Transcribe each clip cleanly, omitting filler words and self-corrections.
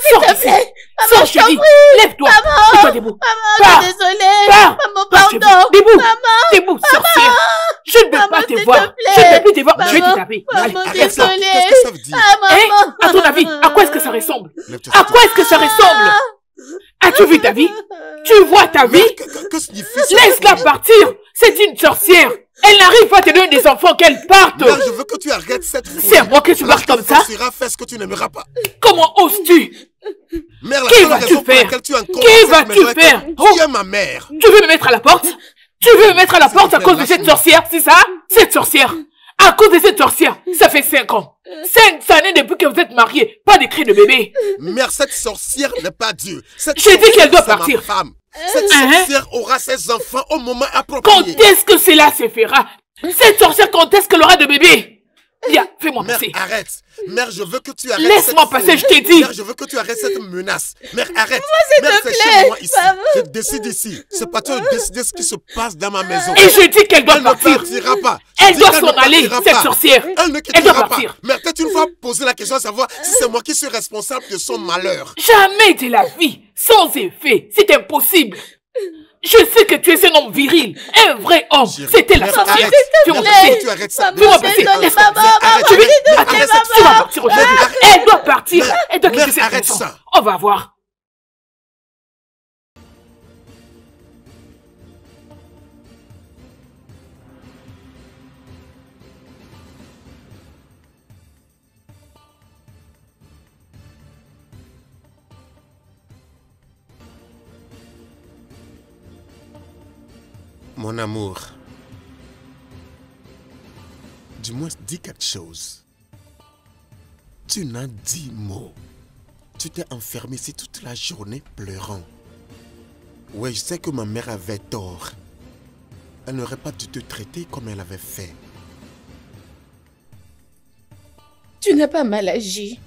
Sors d'ici. Sors, je dis. Lève-toi. Mets-toi debout. Maman, je suis désolée. Maman, pardon. Debout. Maman. Debout, sorcière. Je ne veux pas te voir. Je ne veux plus te voir. Je vais te taper. Maman, Allez, désolée. Qu'est-ce que ça veut dire? Hein? À ton avis, à quoi est-ce que ça ressemble? À quoi est-ce que ça ressemble? As-tu vu ta vie? Tu vois ta vie? Que signifie ça? Laisse-la partir. C'est une sorcière. Elle n'arrive pas à te donner des enfants qu'elle parte. Mère, je veux que tu arrêtes cette folie. C'est à moi que tu parles comme ça? Tu feras ce que tu n'aimeras pas. Comment oses-tu? Mère, la Qui seule vas-tu raison pour faire? laquelle tu es encore Qui dans cette vas-tu maison est que faire? Tu es ma mère. Tu veux me mettre à la porte? Tu veux me mettre à la porte à cause de cette sorcière, c'est ça? Cette sorcière. À cause de cette sorcière, ça fait 5 ans. 5 années depuis que vous êtes mariés. Pas de cris de bébé. Mère, cette sorcière n'est pas Dieu. J'ai dit qu'elle doit partir. Femme. Cette sorcière aura ses enfants au moment approprié. Quand est-ce que cela se fera? Cette sorcière, quand est-ce qu'elle aura de bébé? Viens, fais-moi Mère, passer. arrête. Mère, je veux que tu arrêtes. Laisse-moi passer, je t'ai dit. Mère, je veux que tu arrêtes cette menace. Mère, arrête. Maman, Mère, s'il te c'est plaît. chez moi ici. Maman. Je décide ici. C'est pas toi de décider ce qui se passe dans ma maison. Et je dis qu'elle doit Elle ne partir. partira pas. Elle Je dis doit qu'elle s'en ne aller, partira cette pas. sorcière. Elle ne Elle doit quittera pas. partir. Mère, peut-être une fois poser la question à savoir si c'est moi qui suis responsable de son malheur. Jamais de la vie, sans effet, c'est impossible. Je sais que tu es un homme viril, un vrai homme. C'était la Mère, sorcière. arrête. Fais-moi Mère, passer. tu arrêtes ça. Fais-moi Maman, passer. désolée, Laisse-moi. maman, Arrête, Tu veux- arrête, Attends, arrête, tu vas partir aujourd'hui. Arrête. Elle doit partir. Elle doit quitter Mère, cette arrête maison. ça. On va voir. Mon amour, du moins dis quelque chose. Tu n'as dit mot. Tu t'es enfermé ici toute la journée pleurant. Ouais, je sais que ma mère avait tort. Elle n'aurait pas dû te traiter comme elle avait fait. Tu n'as pas mal agi.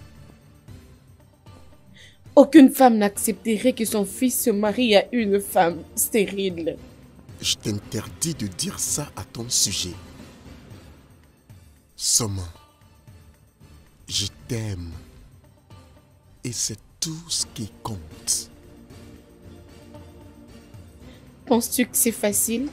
Aucune femme n'accepterait que son fils se marie à une femme stérile. Je t'interdis de dire ça à ton sujet. Soma, je t'aime. Et c'est tout ce qui compte. Penses-tu que c'est facile?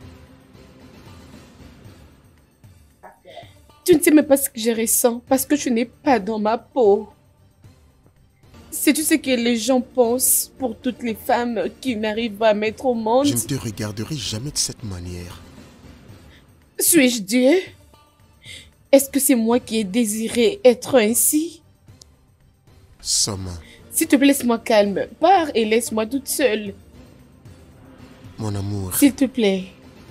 Tu ne sais même pas ce que je ressens parce que tu n'es pas dans ma peau. Sais-tu ce que les gens pensent pour toutes les femmes qui n'arrivent pas à mettre au monde? Je ne te regarderai jamais de cette manière. Suis-je Dieu? Est-ce que c'est moi qui ai désiré être ainsi? Soma, S'il te plaît, laisse-moi calme. Pars et laisse-moi toute seule. mon amour. S'il te plaît.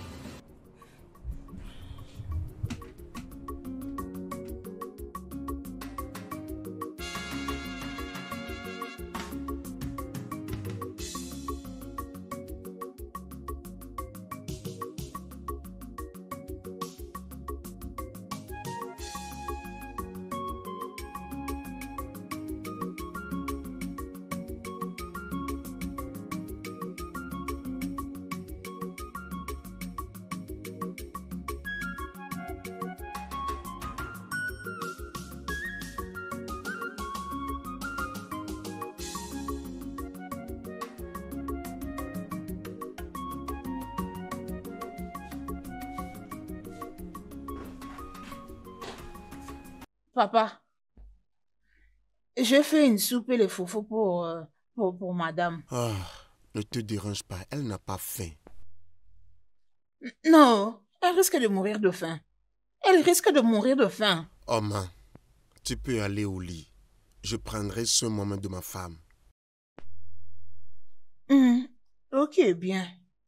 Papa, je fais une soupe et les foufous pour madame. Ah, ne te dérange pas, elle n'a pas faim. Non, elle risque de mourir de faim. Elle risque de mourir de faim. Oma, tu peux aller au lit. Je prendrai ce moment de ma femme. Ok, bien.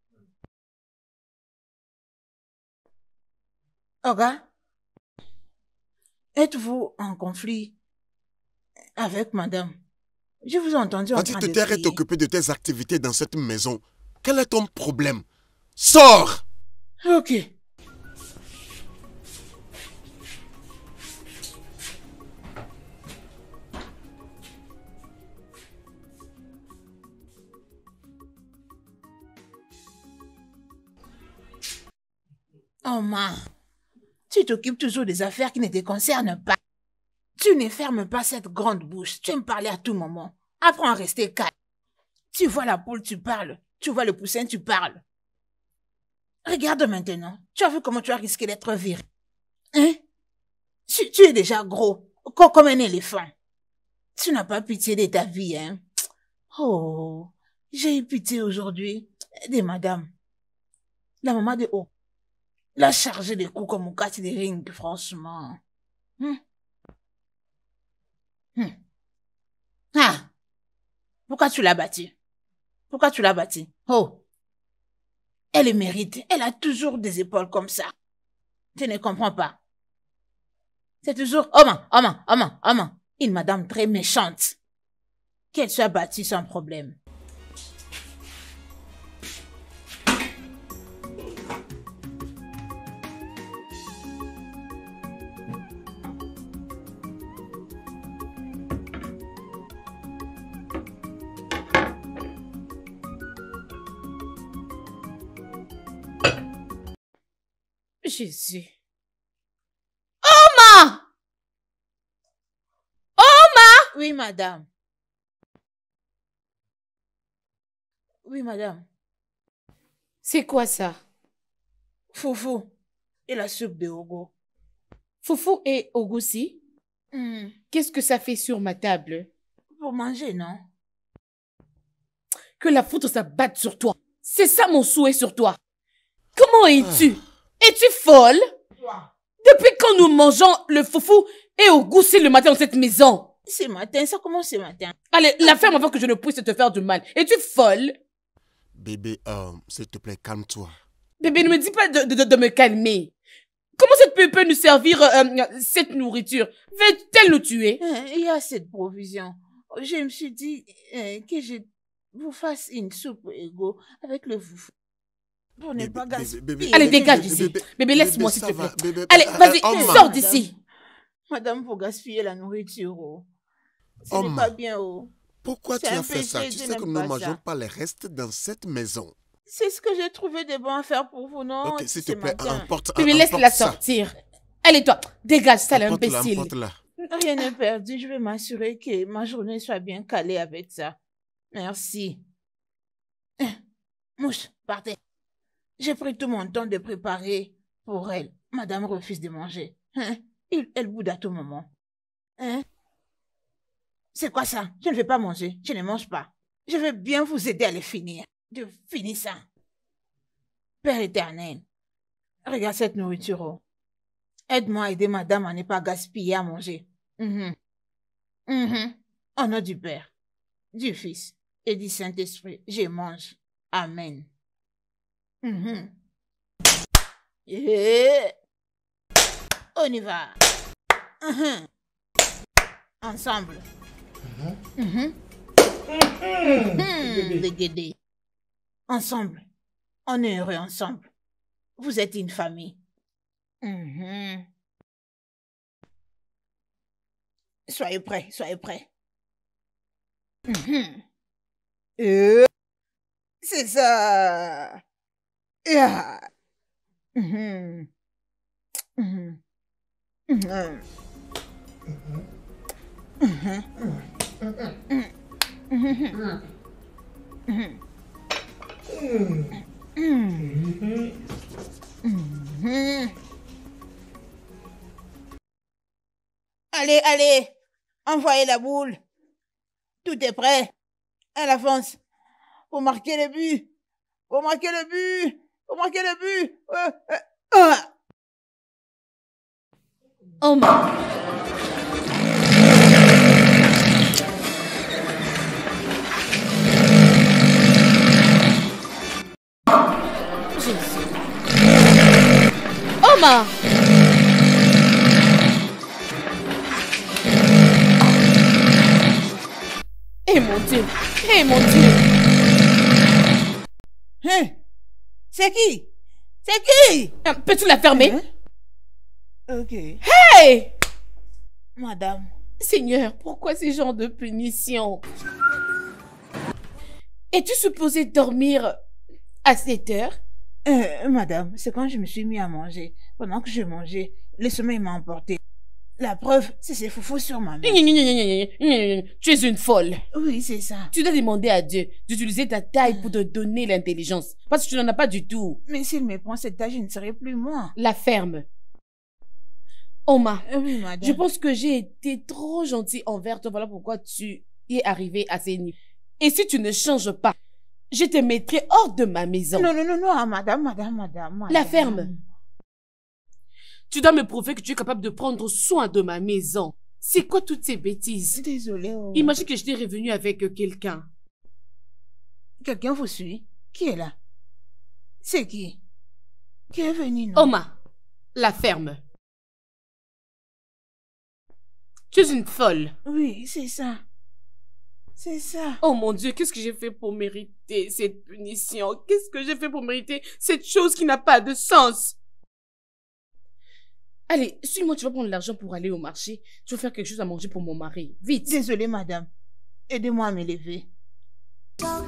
Oga, êtes-vous en conflit avec madame? Je vous ai entendu en Vas-y train te de taire et crier. t'occuper de tes activités dans cette maison. Quel est ton problème? Sors! Ok. Oh man, tu t'occupes toujours des affaires qui ne te concernent pas. Tu ne fermes pas cette grande bouche. Tu aimes parler à tout moment. Apprends à rester calme. Tu vois la poule, tu parles. Tu vois le poussin, tu parles. Regarde maintenant. Tu as vu comment tu as risqué d'être viré. Hein? Tu es déjà gros, comme un éléphant. Tu n'as pas pitié de ta vie, hein? Oh, j'ai eu pitié aujourd'hui de madame. La maman de haut. La chargée de coups comme au catch des rings, franchement. Ah! Pourquoi tu l'as battue? Pourquoi tu l'as battue? Oh! Elle le mérite. Elle a toujours des épaules comme ça. Tu ne comprends pas. C'est toujours une madame très méchante. Qu'elle soit battue sans problème. Jésus. Oma! Oma! Oui, madame. Oui, madame. C'est quoi ça? Foufou et la soupe de Ogo. Foufou et Ogoussi? Qu'est-ce que ça fait sur ma table? Pour manger, non? Que la foudre s'abatte sur toi. C'est ça mon souhait sur toi. Comment es-tu? Es-tu folle? Depuis quand nous mangeons le foufou et Ogoussi le matin dans cette maison? Ce matin, ça commence ce matin. Allez, la ferme avant que je ne puisse te faire du mal. Es-tu folle? Bébé, s'il te plaît, calme-toi. Bébé, ne me dis pas de me calmer. Comment cette peut nous servir cette nourriture? Va-t-elle nous tuer? Il y a cette provision. Je me suis dit que je vous fasse une soupe égaux avec le foufou. Pour ne pas gaspiller. Allez, dégage d'ici. Bébé, laisse-moi s'il te plaît. Allez, vas-y, sors d'ici. Madame, faut gaspiller la nourriture. Ce n'est pas bien. Pourquoi tu as fait ça? Tu sais que nous ne mangeons pas les restes dans cette maison. C'est ce que j'ai trouvé de bon à faire pour vous, non? Ok, s'il te plaît, emporte Bébé, laisse-la sortir. Allez, toi, dégage, sale imbécile. Rien n'est perdu. Je vais m'assurer que ma journée soit bien calée avec ça. Merci. Mouche, partez. J'ai pris tout mon temps de préparer pour elle. Madame refuse de manger. Elle boude à tout moment. C'est quoi ça? Je ne vais pas manger. Je ne mange pas. Je vais bien vous aider à les finir. Je finis ça. Père éternel, regarde cette nourriture. Aide-moi à aider madame à ne pas gaspiller à manger. Au nom du Père, du Fils et du Saint-Esprit, je mange. Amen. On y va. Ensemble. Les guédés. Ensemble. On est heureux ensemble. Vous êtes une famille. Soyez prêts, soyez prêts. C'est ça. Allez, allez, envoyez la boule. Tout est prêt. Elle avance. Vous marquez le but. Vous marquez le but. Vous marquez le but. Oma. Oma. Eh mon Dieu. Eh mon Dieu. C'est qui? C'est qui? Peux-tu la fermer? Ok. Hey! Madame. Seigneur, pourquoi ces genres de punitions? Es-tu supposée dormir à 7 heures? Madame, c'est quand je me suis mis à manger. Pendant que je mangeais, le sommeil m'a emporté. La preuve, c'est ces foufous sur ma mère. Tu es une folle. Oui, c'est ça. Tu dois demander à Dieu d'utiliser ta taille pour te donner l'intelligence. Parce que tu n'en as pas du tout. Mais s'il me prend cette taille, je ne serai plus moi. La ferme. Oma, Oui, madame. je pense que j'ai été trop gentille envers toi. Voilà pourquoi tu y es arrivé à ces niveaux. Et si tu ne changes pas, je te mettrai hors de ma maison. Non, non, non, non, madame. La ferme. Tu dois me prouver que tu es capable de prendre soin de ma maison. C'est quoi toutes ces bêtises? Désolée. Oh. Imagine que j'étais revenue avec quelqu'un. Quelqu'un vous suit? Qui est là? C'est qui? Qui est venu, non? Oma, la ferme. Tu es une folle. Oui, c'est ça. C'est ça. Oh mon Dieu, qu'est-ce que j'ai fait pour mériter cette punition? Qu'est-ce que j'ai fait pour mériter cette chose qui n'a pas de sens? Allez, suis-moi, tu vas prendre l'argent pour aller au marché. Tu vas faire quelque chose à manger pour mon mari. Vite. Désolée, madame. Aidez-moi à me lever. Quand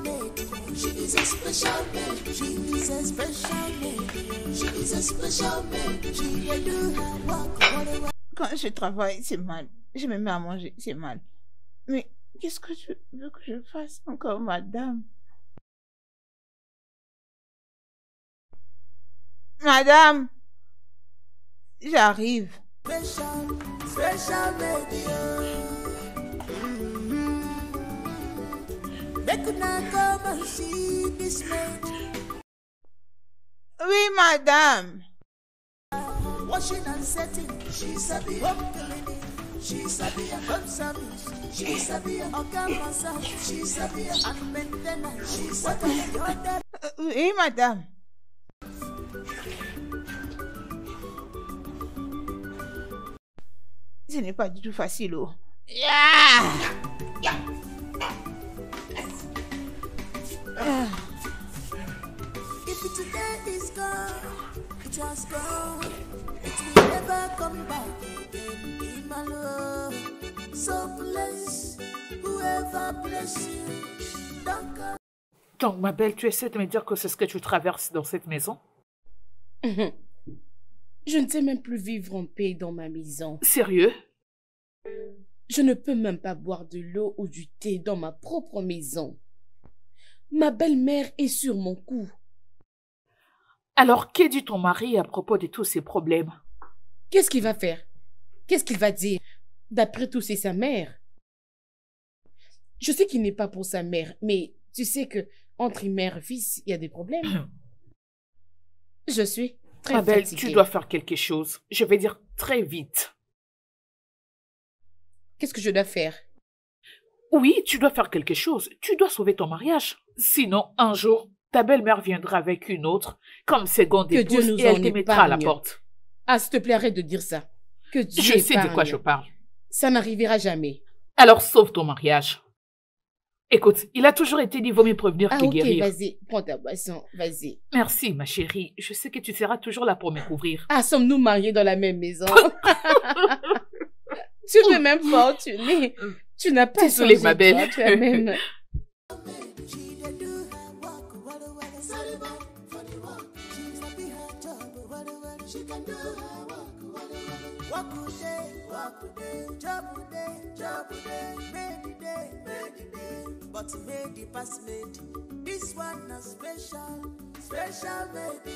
je travaille, c'est mal. Je me mets à manger, c'est mal. Mais qu'est-ce que tu veux que je fasse encore, madame? Madame, j'arrive. Oui, madame. Washing and setting, she's a bit home cleaning, she's a bit home service, she's a bit organ massage, she's a bit and maintenance, she's a bit. Oui, madame. Ce n'est pas du tout facile, oh. If today is gone, it has gone. It will never come back again in my love. So bless whoever bless you. Don't go. Donc, ma belle, tu essaies de me dire que c'est ce que tu traverses dans cette maison? Je ne sais même plus vivre en paix dans ma maison. Sérieux? Je ne peux même pas boire de l'eau ou du thé dans ma propre maison. Ma belle-mère est sur mon cou. Alors, qu'est dit ton mari à propos de tous ces problèmes? Qu'est-ce qu'il va faire? Qu'est-ce qu'il va dire? D'après tout, c'est sa mère. Je sais qu'il n'est pas pour sa mère, mais tu sais que entre mère et fils, il y a des problèmes. Je suis très Ma belle, fatiguée. tu dois faire quelque chose. Je vais dire très vite. Qu'est-ce que je dois faire? Oui, tu dois faire quelque chose. Tu dois sauver ton mariage. Sinon, un jour, ta belle-mère viendra avec une autre, comme seconde Que Dieu épouse, nous et elle en te mettra à la épargne. porte. Ah, s'il te plaît, arrête de dire ça. Que Dieu Je sais de quoi épargne. je parle. Ça n'arrivera jamais. Alors sauve ton mariage. Écoute, il a toujours été dit, vaut mieux prévenir Ah, que ok, guérir. vas-y, prends ta boisson, vas-y. Merci, ma chérie. Je sais que tu seras toujours là pour me couvrir. Ah, sommes-nous mariés dans la même maison? Tu m'es même fortunée. Tu n'as pas Désolée, changé, ma belle. toi, tu as même... But made pass made. This one a special, special made.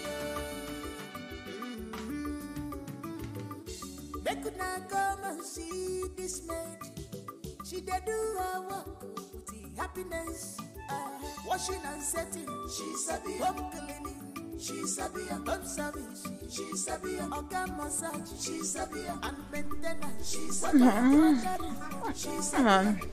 They could not come and see this maid. She did do her work with the happiness. Washing and setting, she's a be home cleaning. She's a be a home service. She's a be a organ massage. She's a be a and maintenance. She's a be a she's a be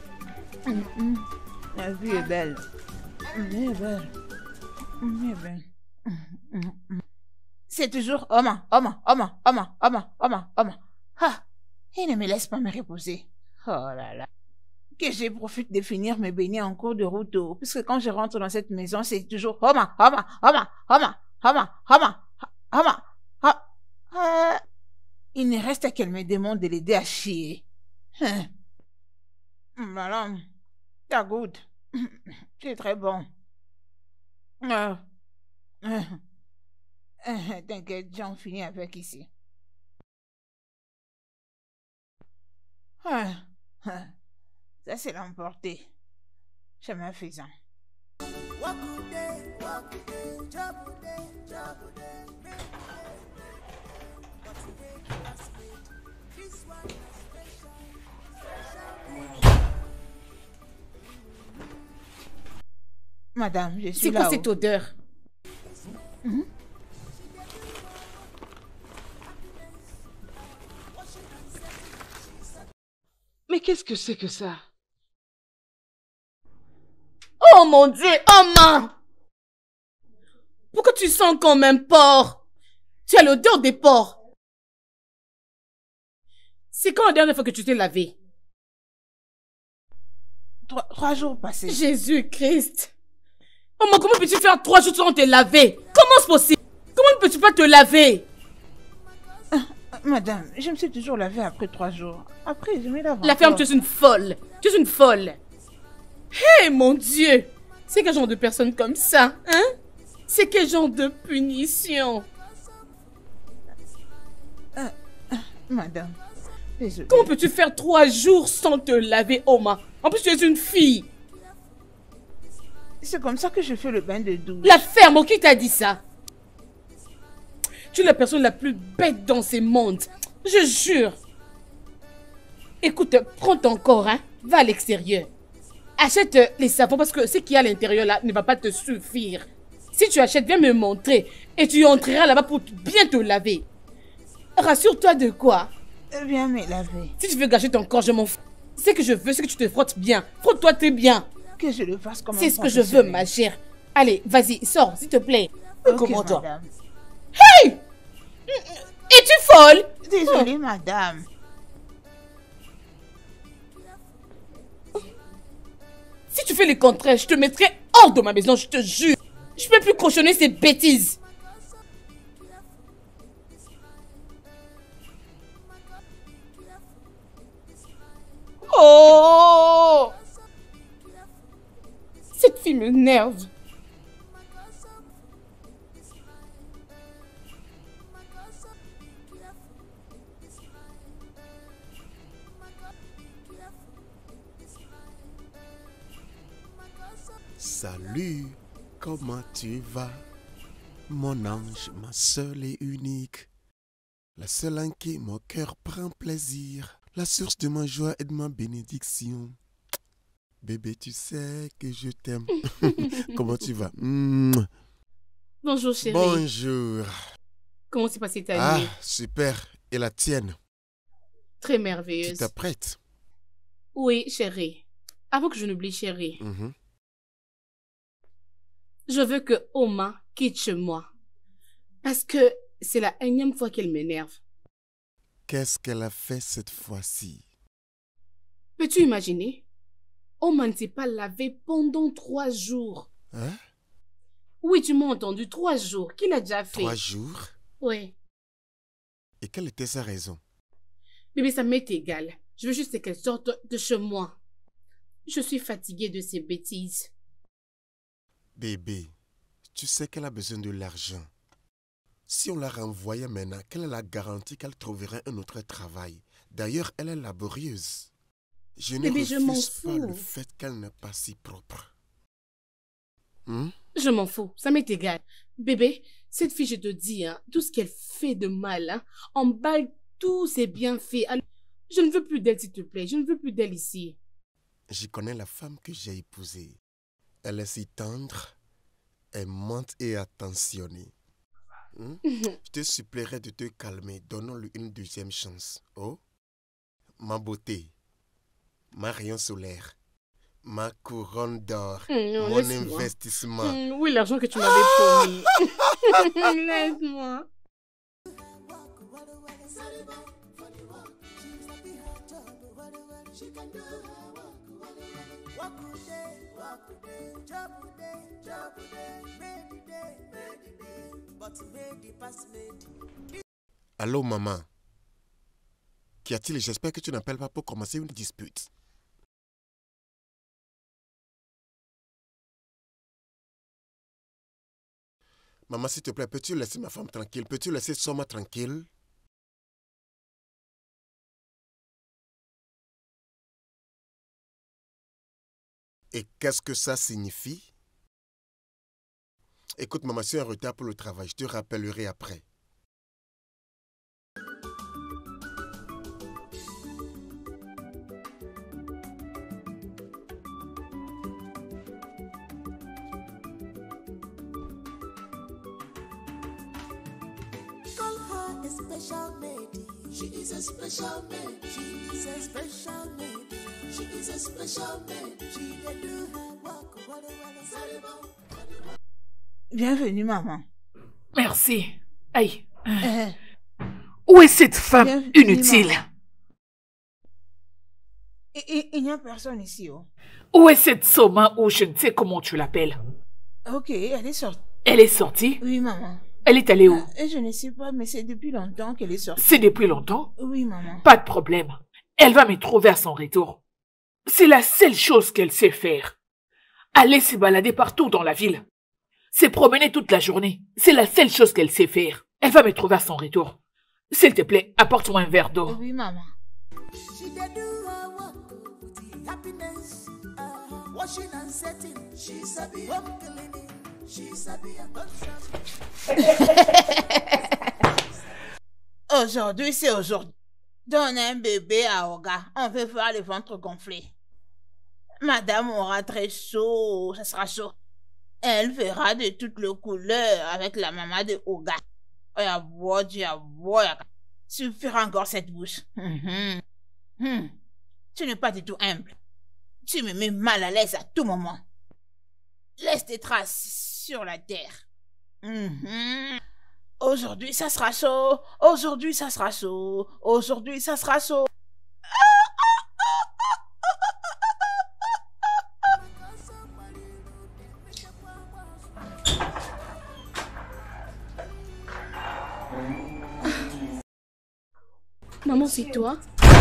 La vie est belle. Elle est belle. Elle est belle. C'est toujours Oma. Ah, il ne me laisse pas me reposer. Oh là là. Que je profite de finir mes beignets en cours de route, puisque quand je rentre dans cette maison, c'est toujours Oma. Il ne reste qu'elle me demande de l'aider à chier. Voilà. T'as good. C'est très bon. T'inquiète, j'en finis avec ici. Ah, ah. Ça, c'est l'emporté. Chemin faisant. Madame, je suis C'est là. quoi cette odeur? Mais qu'est-ce que c'est que ça? Oh mon Dieu, oh main! Pourquoi tu sens comme un porc? Tu as l'odeur des porcs. C'est quand la dernière fois que tu t'es lavé? 3 jours passés. Jésus-Christ! Oh maman, comment peux-tu faire 3 jours sans te laver? Comment c'est possible? Comment ne peux-tu pas te laver? Madame, je me suis toujours lavée après 3 jours. Après, je me lave La ferme, encore. tu es une folle. Tu es une folle. Hé, mon Dieu! C'est quel genre de personne comme ça, hein? C'est quel genre de punition? Madame, désolée. Comment peux-tu faire 3 jours sans te laver, Oma? En plus, tu es une fille. C'est comme ça que je fais le bain de douche. La ferme, qui t'a dit ça? Tu es la personne la plus bête dans ce monde. Je jure. Écoute, prends ton corps, hein. Va à l'extérieur. Achète les savons parce que ce qu'il y a à l'intérieur là ne va pas te suffire. Si tu achètes, viens me montrer. Et tu entreras là-bas pour bien te laver. Rassure-toi de quoi? Viens me laver. Si tu veux gâcher ton corps, je m'en fous. Ce que je veux, c'est que tu te frottes bien. Frotte-toi très bien. Que je le fasse comme un C'est ce que je veux, ma chère. Allez, vas-y, sors, s'il te plaît. Ok, Comment-toi? madame. Hey! Es-tu folle? Désolée, madame. Si tu fais le contraire, je te mettrai hors de ma maison, je te jure. Je peux plus cautionner ces bêtises. Oh! Cette fille m'énerve. Salut, comment tu vas? Mon ange, ma seule et unique. La seule en qui mon cœur prend plaisir. La source de ma joie et de ma bénédiction. Bébé, tu sais que je t'aime. Comment tu vas? Bonjour chérie. Bonjour. Comment s'est passée ta Ah, nuit? super. Et la tienne? Très Tu merveilleuse. t'apprêtes? Oui, chérie. Avant que je n'oublie, chérie, Mhm. je veux que Oma quitte chez moi. Parce que c'est la énième fois qu'elle m'énerve. Qu'est-ce qu'elle a fait cette fois-ci? Peux-tu imaginer? Oma ne s'est pas lavé pendant 3 jours. Hein? Oui, tu m'as entendu, 3 jours. Qu'il a déjà fait? 3 jours? Oui. Et quelle était sa raison? Bébé, ça m'est égal. Je veux juste qu'elle sorte de chez moi. Je suis fatiguée de ces bêtises. Bébé, tu sais qu'elle a besoin de l'argent. Si on la renvoyait maintenant, quelle est la garantie qu'elle trouverait un autre travail? D'ailleurs, elle est laborieuse. Je ne Bébé, je m'en refuse pas le fous. fait qu'elle n'est pas si propre. Hein? Je m'en fous, ça m'est égal. Bébé, cette fille, je te dis, hein, tout ce qu'elle fait de mal, hein, emballe tous ses bienfaits. Alors, je ne veux plus d'elle, s'il te plaît. Je ne veux plus d'elle ici. Je connais la femme que j'ai épousée. Elle est si tendre, aimante et attentionnée. Hein? Je te supplierai de te calmer. Donnons-lui une deuxième chance. Oh, ma beauté, ma rayon solaire, ma couronne d'or, Non, mon laisse-moi. investissement. Oui, l'argent que tu m'avais promis. Laisse-moi. Allô, maman. Qu'y a-t-il? J'espère que tu n'appelles pas pour commencer une dispute. Maman, s'il te plaît, peux-tu laisser ma femme tranquille? Peux-tu laisser Soma tranquille? Et qu'est-ce que ça signifie? Écoute, maman, je suis en retard pour le travail. Je te rappellerai après. Call her a special lady. She is a special lady. She is a special lady. She is a special lady. She can do her work. Bienvenue, maman. Merci. Aïe. Où est cette femme Bienvenue, inutile? maman. Il n'y a personne ici. Oh. Où est cette Soma ou je ne sais comment tu l'appelles? Ok, elle est sortie. Elle est sortie? Oui, maman. Elle est allée où? Je ne sais pas, mais c'est depuis longtemps qu'elle est sortie. C'est depuis longtemps? Oui, maman. Pas de problème. Elle va me trouver à son retour. C'est la seule chose qu'elle sait faire. Aller se balader partout dans la ville. Se promener toute la journée. C'est la seule chose qu'elle sait faire. Elle va me trouver à son retour. S'il te plaît, apporte-moi un verre d'eau. Oui, maman. She can do her work with the happiness. Washing and setting. She's a bee. Home cleaning. She's a bee. Aujourd'hui, c'est aujourd'hui. Donne un bébé à Oga. On veut voir le ventre gonflé. Madame aura très chaud. Ça sera chaud. Elle verra de toutes les couleurs avec la maman de Oga. Suffira encore cette bouche. Tu n'es pas du tout humble. Tu me mets mal à l'aise à tout moment. Laisse tes traces sur la terre. Aujourd'hui, ça sera chaud. Aujourd'hui, ça sera chaud. Aujourd'hui, ça sera chaud. Maman, c'est toi?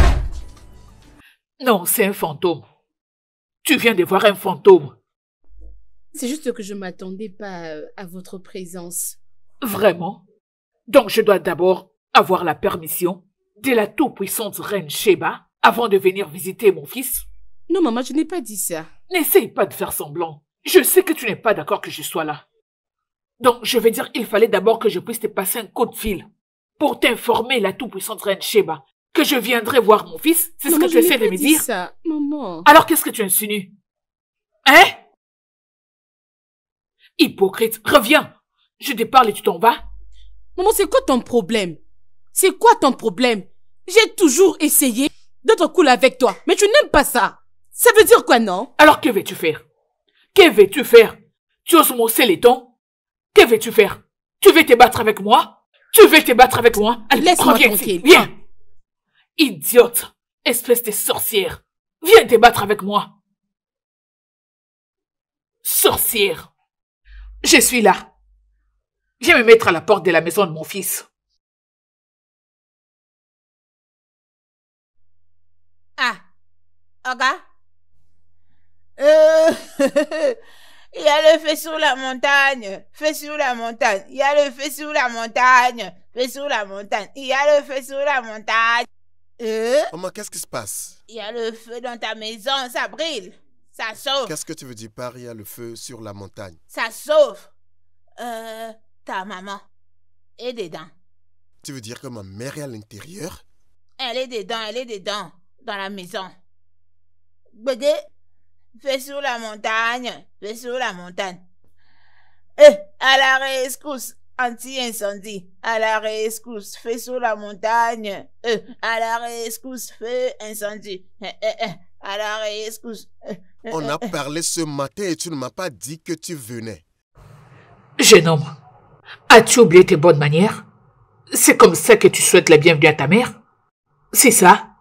Non, c'est un fantôme. Tu viens de voir un fantôme. C'est juste que je ne m'attendais pas à votre présence. Vraiment? Donc je dois d'abord avoir la permission de la tout-puissante reine Sheba avant de venir visiter mon fils? Non, maman, je n'ai pas dit ça. N'essaye pas de faire semblant. Je sais que tu n'es pas d'accord que je sois là. Donc je vais dire qu'il fallait d'abord que je puisse te passer un coup de fil pour t'informer, la tout-puissante reine Sheba, que je viendrai voir mon fils. C'est ce Maman, que tu essaies de me dit dire? Ça. Maman. Alors qu'est-ce que tu insinues? Hein? Hypocrite, reviens. Je te parle et tu t'en vas? Maman, c'est quoi ton problème? C'est quoi ton problème? J'ai toujours essayé d'être cool avec toi, mais tu n'aimes pas ça. Ça veut dire quoi, non? Alors que veux-tu faire? Que veux-tu faire? Tu oses m'hausser les tons? Que veux-tu faire? Tu veux te battre avec moi? Tu veux te battre avec moi? Allez, Laisse-moi reviens tranquille. ici, viens. Idiote, espèce de sorcière. Viens te battre avec moi. Sorcière. Je suis là. Viens me mettre à la porte de la maison de mon fils. Ah, Oga. Il y a le feu sur la montagne. Feu sur la montagne. Il y a le feu sur la montagne. Feu sur la montagne. Il y a le feu sur la montagne. Maman, qu'est-ce qui se passe? Il y a le feu dans ta maison. Ça brille. Ça sauve. Qu'est-ce que tu veux dire par il y a le feu sur la montagne? Ça sauve. Ta maman est dedans. Tu veux dire que ma mère est à l'intérieur? Elle est dedans, dans la maison. Bébé, fais sur la montagne, fais sur la montagne. À la rescousse, anti-incendie. À la rescousse, fais sur la montagne. À la rescousse, feu incendie. À la rescousse. On a parlé ce matin et tu ne m'as pas dit que tu venais. Jeune homme, as-tu oublié tes bonnes manières? C'est comme ça que tu souhaites la bienvenue à ta mère? C'est ça?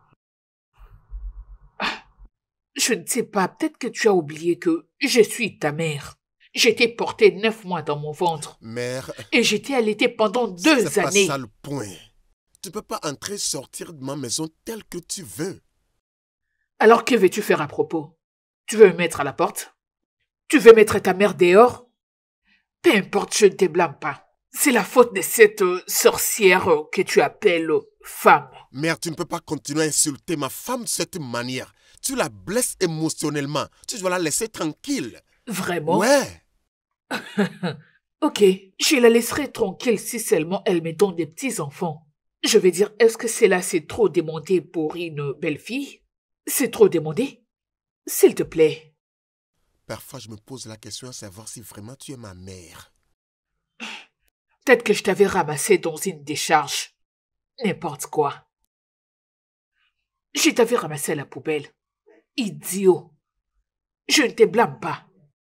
Je ne sais pas, peut-être que tu as oublié que je suis ta mère. J'étais portée 9 mois dans mon ventre. Mère... Et j'étais allaitée pendant 2 années. C'est pas ça le point. Tu peux pas entrer et sortir de ma maison tel que tu veux. Alors que veux-tu faire à propos? Tu veux me mettre à la porte? Tu veux mettre ta mère dehors? Peu importe, je ne te blâme pas. C'est la faute de cette sorcière que tu appelles femme. Mère, tu ne peux pas continuer à insulter ma femme de cette manière. Tu la blesses émotionnellement. Tu dois la laisser tranquille. Vraiment? Ouais. Ok, je la laisserai tranquille si seulement elle me donne des petits-enfants. Je veux dire, est-ce que c'est trop demandé pour une belle fille? C'est trop demandé? S'il te plaît. Parfois, je me pose la question à savoir si vraiment tu es ma mère. Peut-être que je t'avais ramassé dans une décharge. N'importe quoi. Je t'avais ramassé à la poubelle. Idiot. Je ne te blâme pas.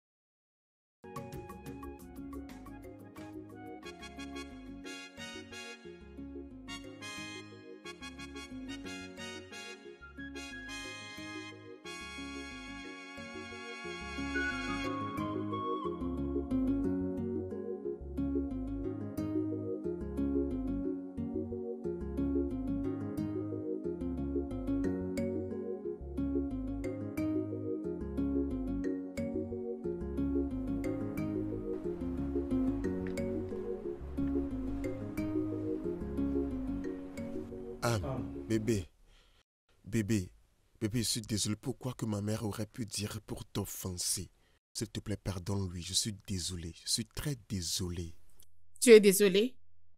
Ah, bébé. Bébé, je suis désolé. Pourquoi que ma mère aurait pu dire pour t'offenser? S'il te plaît, pardonne-lui. Je suis désolé. Je suis très désolé. Tu es désolé?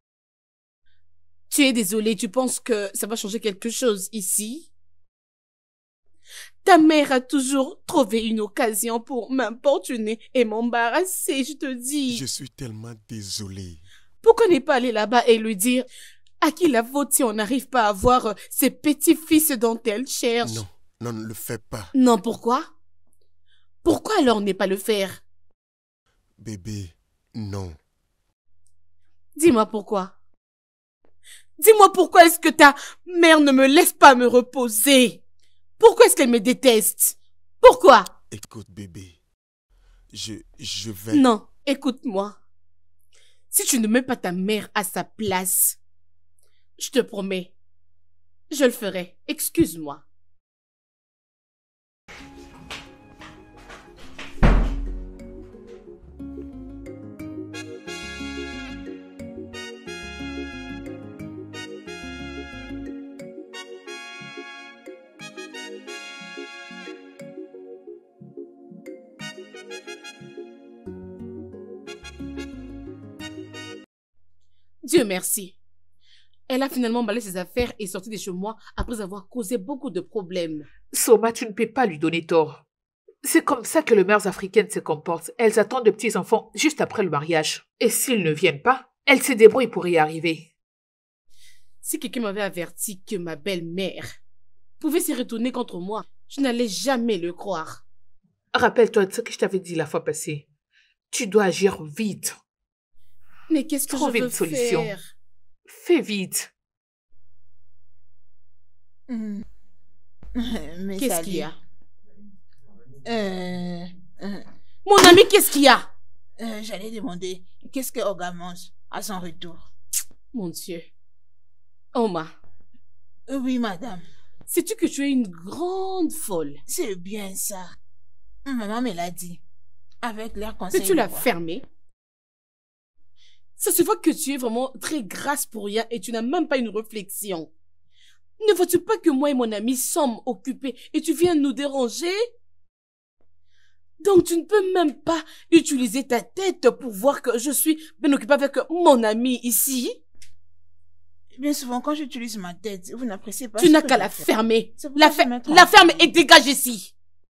Tu es désolé, tu penses que ça va changer quelque chose ici? Ta mère a toujours trouvé une occasion pour m'importuner et m'embarrasser, je te dis. Je suis tellement désolé. Pourquoi ne pas aller là-bas et lui dire à qui la faute si on n'arrive pas à voir ces petits-fils dont elle cherche? Non, non, ne le fais pas. Non, pourquoi? Pourquoi alors ne pas le faire? Bébé, non. Dis-moi pourquoi. Dis-moi pourquoi est-ce que ta mère ne me laisse pas me reposer? Pourquoi est-ce qu'elle me déteste? Pourquoi? Écoute, bébé. Je vais... Non, écoute-moi. Si tu ne mets pas ta mère à sa place, je te promets, je le ferai. Excuse-moi. Dieu merci. Elle a finalement balayé ses affaires et sorti de chez moi après avoir causé beaucoup de problèmes. Soma, tu ne peux pas lui donner tort. C'est comme ça que les mères africaines se comportent. Elles attendent de petits-enfants juste après le mariage. Et s'ils ne viennent pas, elles se débrouillent pour y arriver. Si quelqu'un m'avait averti que ma belle-mère pouvait se retourner contre moi, je n'allais jamais le croire. Rappelle-toi de ce que je t'avais dit la fois passée. Tu dois agir vite. Mais qu'est-ce que Trouve je veux une solution. faire? Fais vite. Mais Qu'est-ce qu'il y a? a? Mon ami, qu'est-ce qu'il y a? J'allais demander, qu'est-ce que Olga mange à son retour? Mon Dieu. Oma, Oui, madame. sais-tu que tu es une grande folle? C'est bien ça. Maman me l'a dit. Avec l'air conseil. Peux-tu la fermer? Ça se voit que tu es vraiment très grasse pour rien et tu n'as même pas une réflexion. Ne vois-tu pas que moi et mon ami sommes occupés et tu viens nous déranger? Donc tu ne peux même pas utiliser ta tête pour voir que je suis bien occupée avec mon ami ici? Bien souvent, quand j'utilise ma tête, vous n'appréciez pas. Tu ce n'as que qu'à je la fais. fermer. C'est pour La, ça que je vais mettre la en- ferme et dégage ici.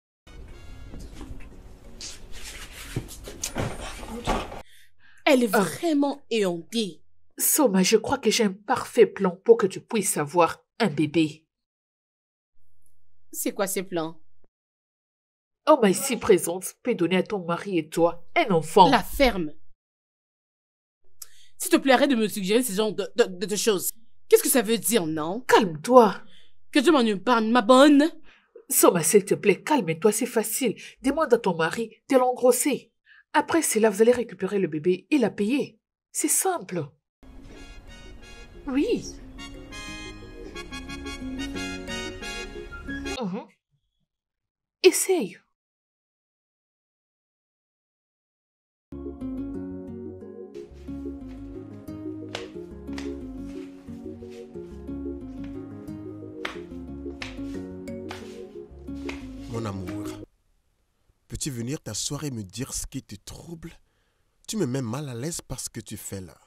Elle est vraiment éhontée. Soma, je crois que j'ai un parfait plan pour que tu puisses avoir un bébé. C'est quoi ces plans? Oma ici présente peut donner à ton mari et toi un enfant. La ferme. S'il te plaît, arrête de me suggérer ce genre de choses. Qu'est-ce que ça veut dire, non? Calme-toi. Que Dieu m'en épargne, ma bonne. Soma, s'il te plaît, calme-toi, c'est facile. Demande à ton mari de l'engrosser. Après cela, vous allez récupérer le bébé et la payer. C'est simple. Oui. Mhm. Essaye. mon amour. Peux-tu venir t'asseoir et me dire ce qui te trouble? Tu me mets mal à l'aise parce que tu fais là.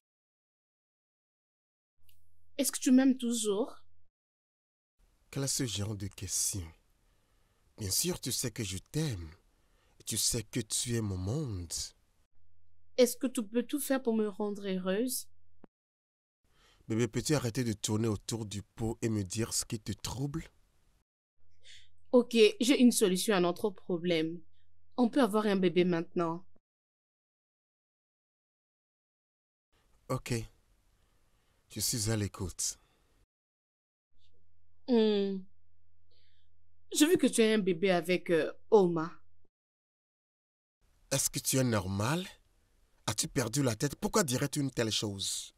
Est-ce que tu m'aimes toujours? Quel est ce genre de question? Bien sûr, tu sais que je t'aime. Et tu sais que tu es mon monde. Est-ce que tu peux tout faire pour me rendre heureuse? Bébé, peux-tu arrêter de tourner autour du pot et me dire ce qui te trouble? Ok, j'ai une solution à notre problème. On peut avoir un bébé maintenant. Ok. Je suis à l'écoute. J'ai vu que tu as un bébé avec Oma. Est-ce que tu es normal? As-tu perdu la tête? Pourquoi dirais-tu une telle chose?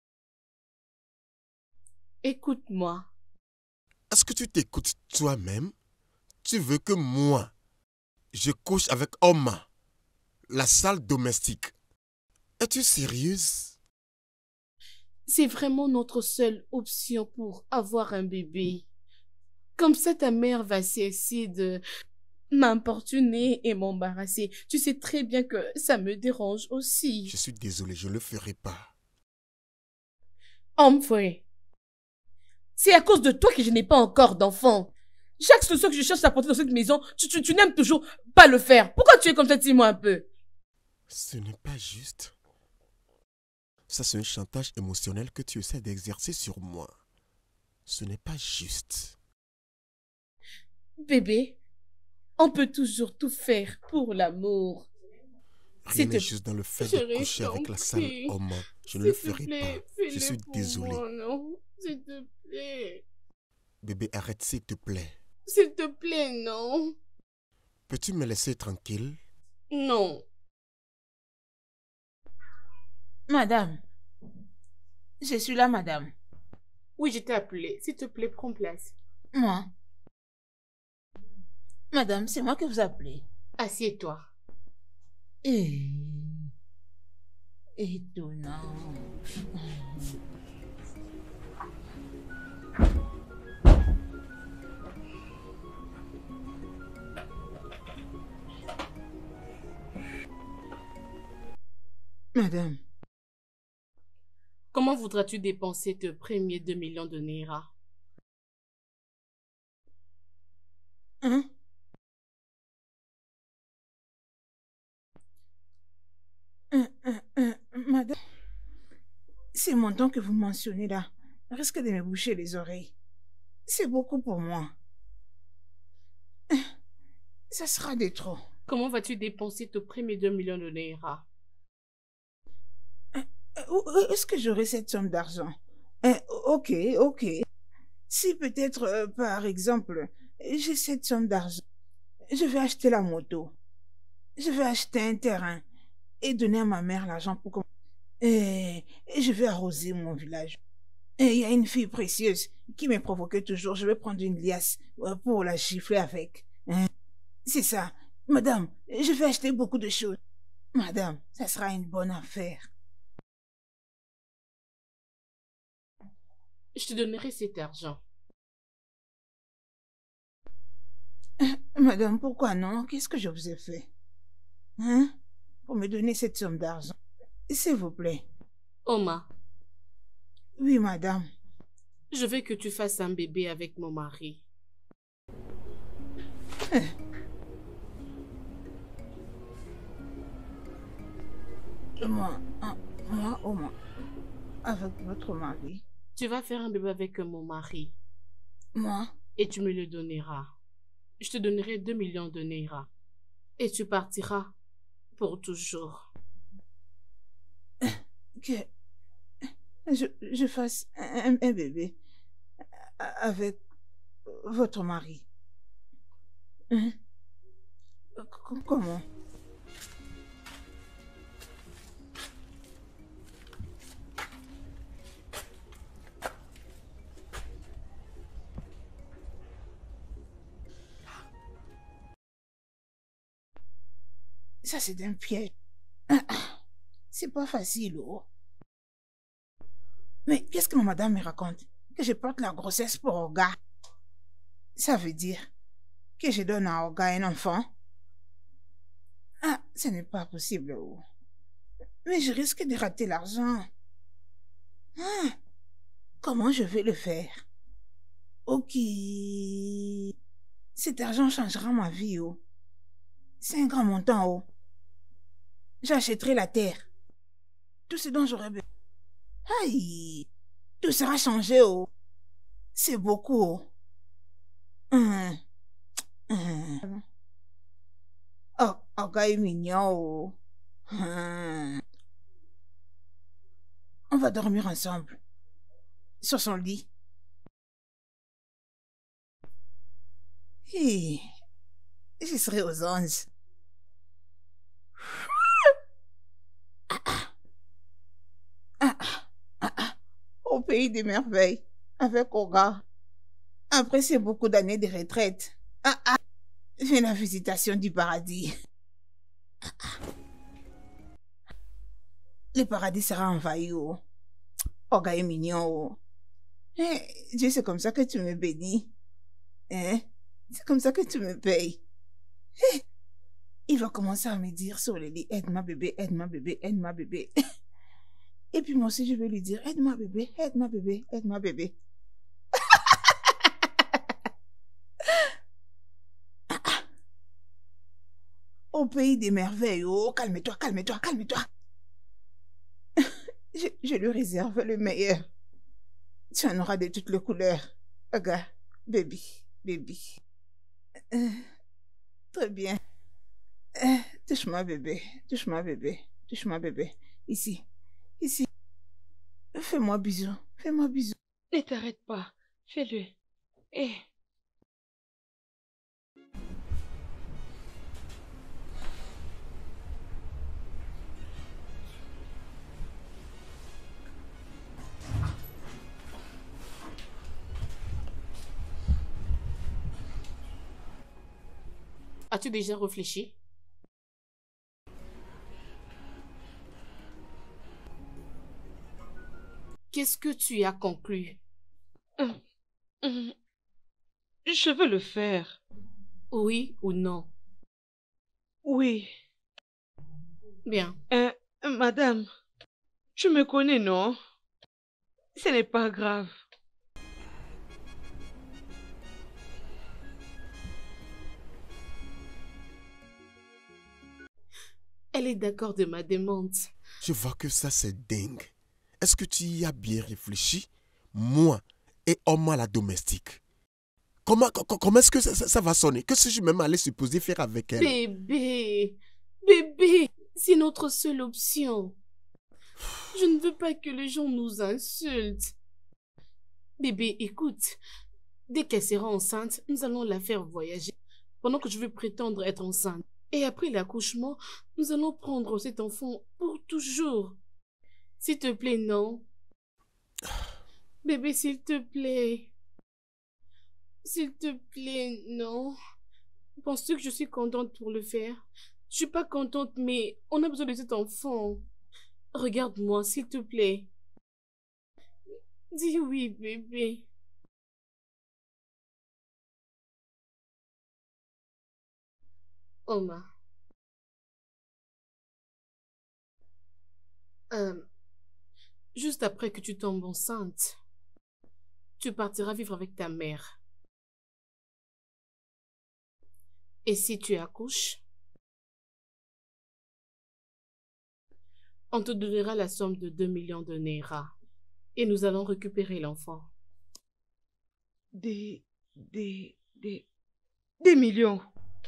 Écoute-moi. Est-ce que tu t'écoutes toi-même? Tu veux que moi, je couche avec Oma, la salle domestique? Es-tu sérieuse? C'est vraiment notre seule option pour avoir un bébé. Comme ça, ta mère va cesser de m'importuner et m'embarrasser. Tu sais très bien que ça me dérange aussi. Je suis désolé, je ne le ferai pas. Humphrey, c'est à cause de toi que je n'ai pas encore d'enfant. Chaque solution que je cherche à apporter dans cette maison, tu n'aimes toujours pas le faire. Pourquoi tu es comme ça? Dis-moi un peu. Ce n'est pas juste. Ça, c'est un chantage émotionnel que tu essaies d'exercer sur moi. Ce n'est pas juste. Bébé, on peut toujours tout faire pour l'amour. Rien n'est juste dans le fait de coucher avec la sale homme. Je ne le ferai pas. Je suis désolé. Non, s'il te plaît. Bébé, arrête s'il te plaît. S'il te plaît, non. Peux-tu me laisser tranquille? Non. Madame, je suis là, madame. Oui, je t'ai appelé. S'il te plaît, prends place. Moi. Madame, c'est moi que vous appelez. Assieds-toi. Étonnant. Madame. Comment voudras-tu dépenser tes premiers 2 millions de Naira? Hein? Madame, ces montants que vous mentionnez là risquent de me boucher les oreilles. C'est beaucoup pour moi. Ça sera de trop. Comment vas-tu dépenser tes premiers 2 millions de Naira? Où est-ce que j'aurai cette somme d'argent? Ok. Si peut-être, par exemple, j'ai cette somme d'argent, je vais acheter la moto. Je vais acheter un terrain et donner à ma mère l'argent pour que... Et je vais arroser mon village. Et il y a une fille précieuse qui me provoquait toujours. Je vais prendre une liasse pour la gifler avec. C'est ça. Madame, je vais acheter beaucoup de choses. Madame, ça sera une bonne affaire. Je te donnerai cet argent. Madame, pourquoi non? Qu'est-ce que je vous ai fait? Hein? Pour me donner cette somme d'argent. S'il vous plaît. Oma. Oui, madame. Je veux que tu fasses un bébé avec mon mari. Moi, Oma, avec votre mari. Tu vas faire un bébé avec mon mari. Moi? Et tu me le donneras. Je te donnerai 2 millions de Naira. Et tu partiras pour toujours. Que je fasse un bébé avec votre mari. Hein? Comment? Ça, c'est un piège. C'est pas facile, oh. Mais qu'est-ce que ma madame me raconte? Que je porte la grossesse pour Olga. Ça veut dire que je donne à Oga un enfant. Ah, ce n'est pas possible. Mais je risque de rater l'argent. Ah, comment je vais le faire? Ok. Cet argent changera ma vie. C'est un grand montant. J'achèterai la terre. Tout ce dont j'aurais besoin. Aïe. Tout sera changé. C'est beaucoup. Oh, Oga est mignon. On va dormir ensemble. Sur son lit. Et je serai aux anges. Au pays des merveilles. Avec Oga. Après ces beaucoup d'années de retraite. J'ai la visitation du paradis. Le paradis sera envahi. Oga est mignon. Dieu, c'est comme ça que tu me bénis. Hein? C'est comme ça que tu me payes. Il va commencer à me dire sur le lit, aide-moi bébé, aide-moi bébé, aide-moi bébé. Et puis moi aussi, je vais lui dire, aide-moi bébé, aide-moi bébé, aide-moi bébé. Au pays des merveilles, calme-toi, calme-toi, calme-toi. Je lui réserve le meilleur. Tu en auras de toutes les couleurs. Regarde, baby, baby. Très bien. Touche-moi bébé, touche-moi bébé, touche-moi bébé. Ici, ici. Fais-moi bisous, fais-moi bisous. Ne t'arrête pas, fais-le. As-tu déjà réfléchi? Qu'est-ce que tu as conclu? Je veux le faire. Oui ou non? Oui. Bien. Madame, tu me connais, non? Ce n'est pas grave. Elle est d'accord de ma demande. Je vois que ça, c'est dingue. Est-ce que tu y as bien réfléchi? Moi et Oma la domestique. Comment est-ce que ça va sonner? Que suis-je même allé supposer faire avec elle? Bébé, bébé, c'est notre seule option. Je ne veux pas que les gens nous insultent. Bébé, écoute, dès qu'elle sera enceinte, nous allons la faire voyager pendant que je vais prétendre être enceinte. Et après l'accouchement, nous allons prendre cet enfant pour toujours. S'il te plaît, non. Bébé, s'il te plaît. S'il te plaît, non. Penses-tu que je suis contente pour le faire? Je suis pas contente, mais on a besoin de cet enfant. Regarde-moi, s'il te plaît. Dis oui, bébé. Oma. Juste après que tu tombes enceinte, tu partiras vivre avec ta mère. Et si tu accouches, on te donnera la somme de 2 millions de Naira. Et nous allons récupérer l'enfant. Des millions.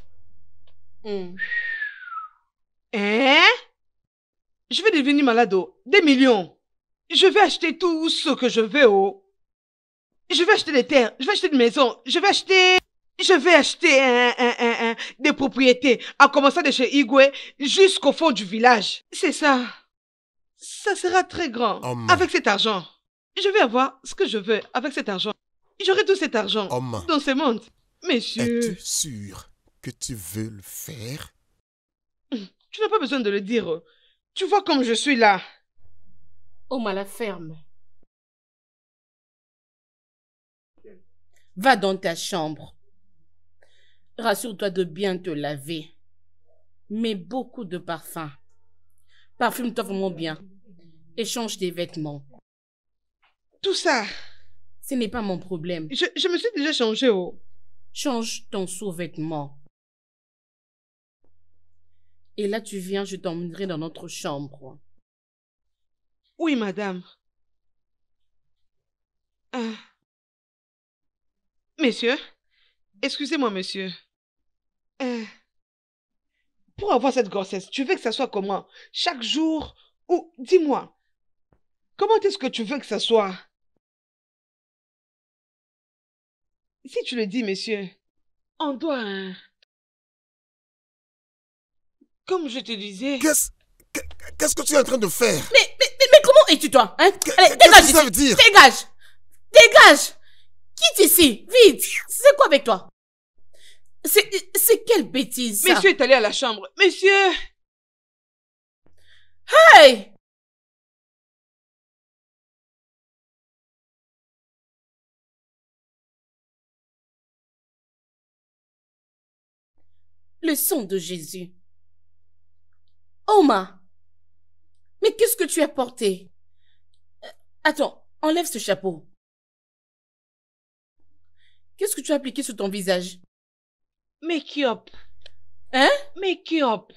Hein? Je vais devenir malade. Des millions. Je vais acheter tout ce que je veux. Je vais acheter des terres. Je vais acheter des maisons. Je vais acheter des propriétés. En commençant de chez Igwe jusqu'au fond du village. C'est ça. Ça sera très grand. Avec cet argent. Je vais avoir ce que je veux avec cet argent. J'aurai tout cet argent dans ce monde. Monsieur. Es-tu sûr que tu veux le faire? Tu n'as pas besoin de le dire. Tu vois comme je suis là. Oma, la ferme. Va dans ta chambre. Rassure-toi de bien te laver. Mets beaucoup de parfum. Parfume-toi vraiment bien. Et change tes vêtements. Tout ça, Ce n'est pas mon problème. je me suis déjà changé. Oh. Change ton sous-vêtement. Et là, tu viens, je t'emmènerai dans notre chambre. Oui, madame. Monsieur, excusez-moi, monsieur. Pour avoir cette grossesse, tu veux que ça soit comment? Chaque jour? Ou dis-moi, comment est-ce que tu veux que ça soit? Si tu le dis, monsieur, on doit... Comme je te disais... Qu'est-ce que tu es en train de faire? Mais comment es-tu, toi, hein? Allez, Qu'est-ce dégage que ça ici. veut dire? Dégage! Dégage! Quitte ici, vite! C'est quoi avec toi? C'est quelle bêtise, ça? Monsieur est allé à la chambre. Monsieur! Hey! Le sang de Jésus. Oma! Mais qu'est-ce que tu as porté? Attends, enlève ce chapeau. Qu'est-ce que tu as appliqué sur ton visage? Make-up. Hein? Make-up.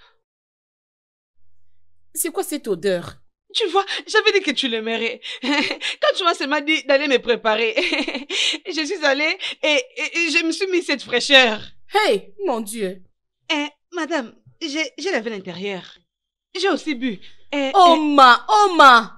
C'est quoi cette odeur? Tu vois, j'avais dit que tu l'aimerais. Quand tu m'as seulement dit d'aller me préparer, je suis allée et je me suis mis cette fraîcheur. Hey, mon Dieu! Madame, j'ai lavé l'intérieur. J'ai aussi bu. Oma! Oma!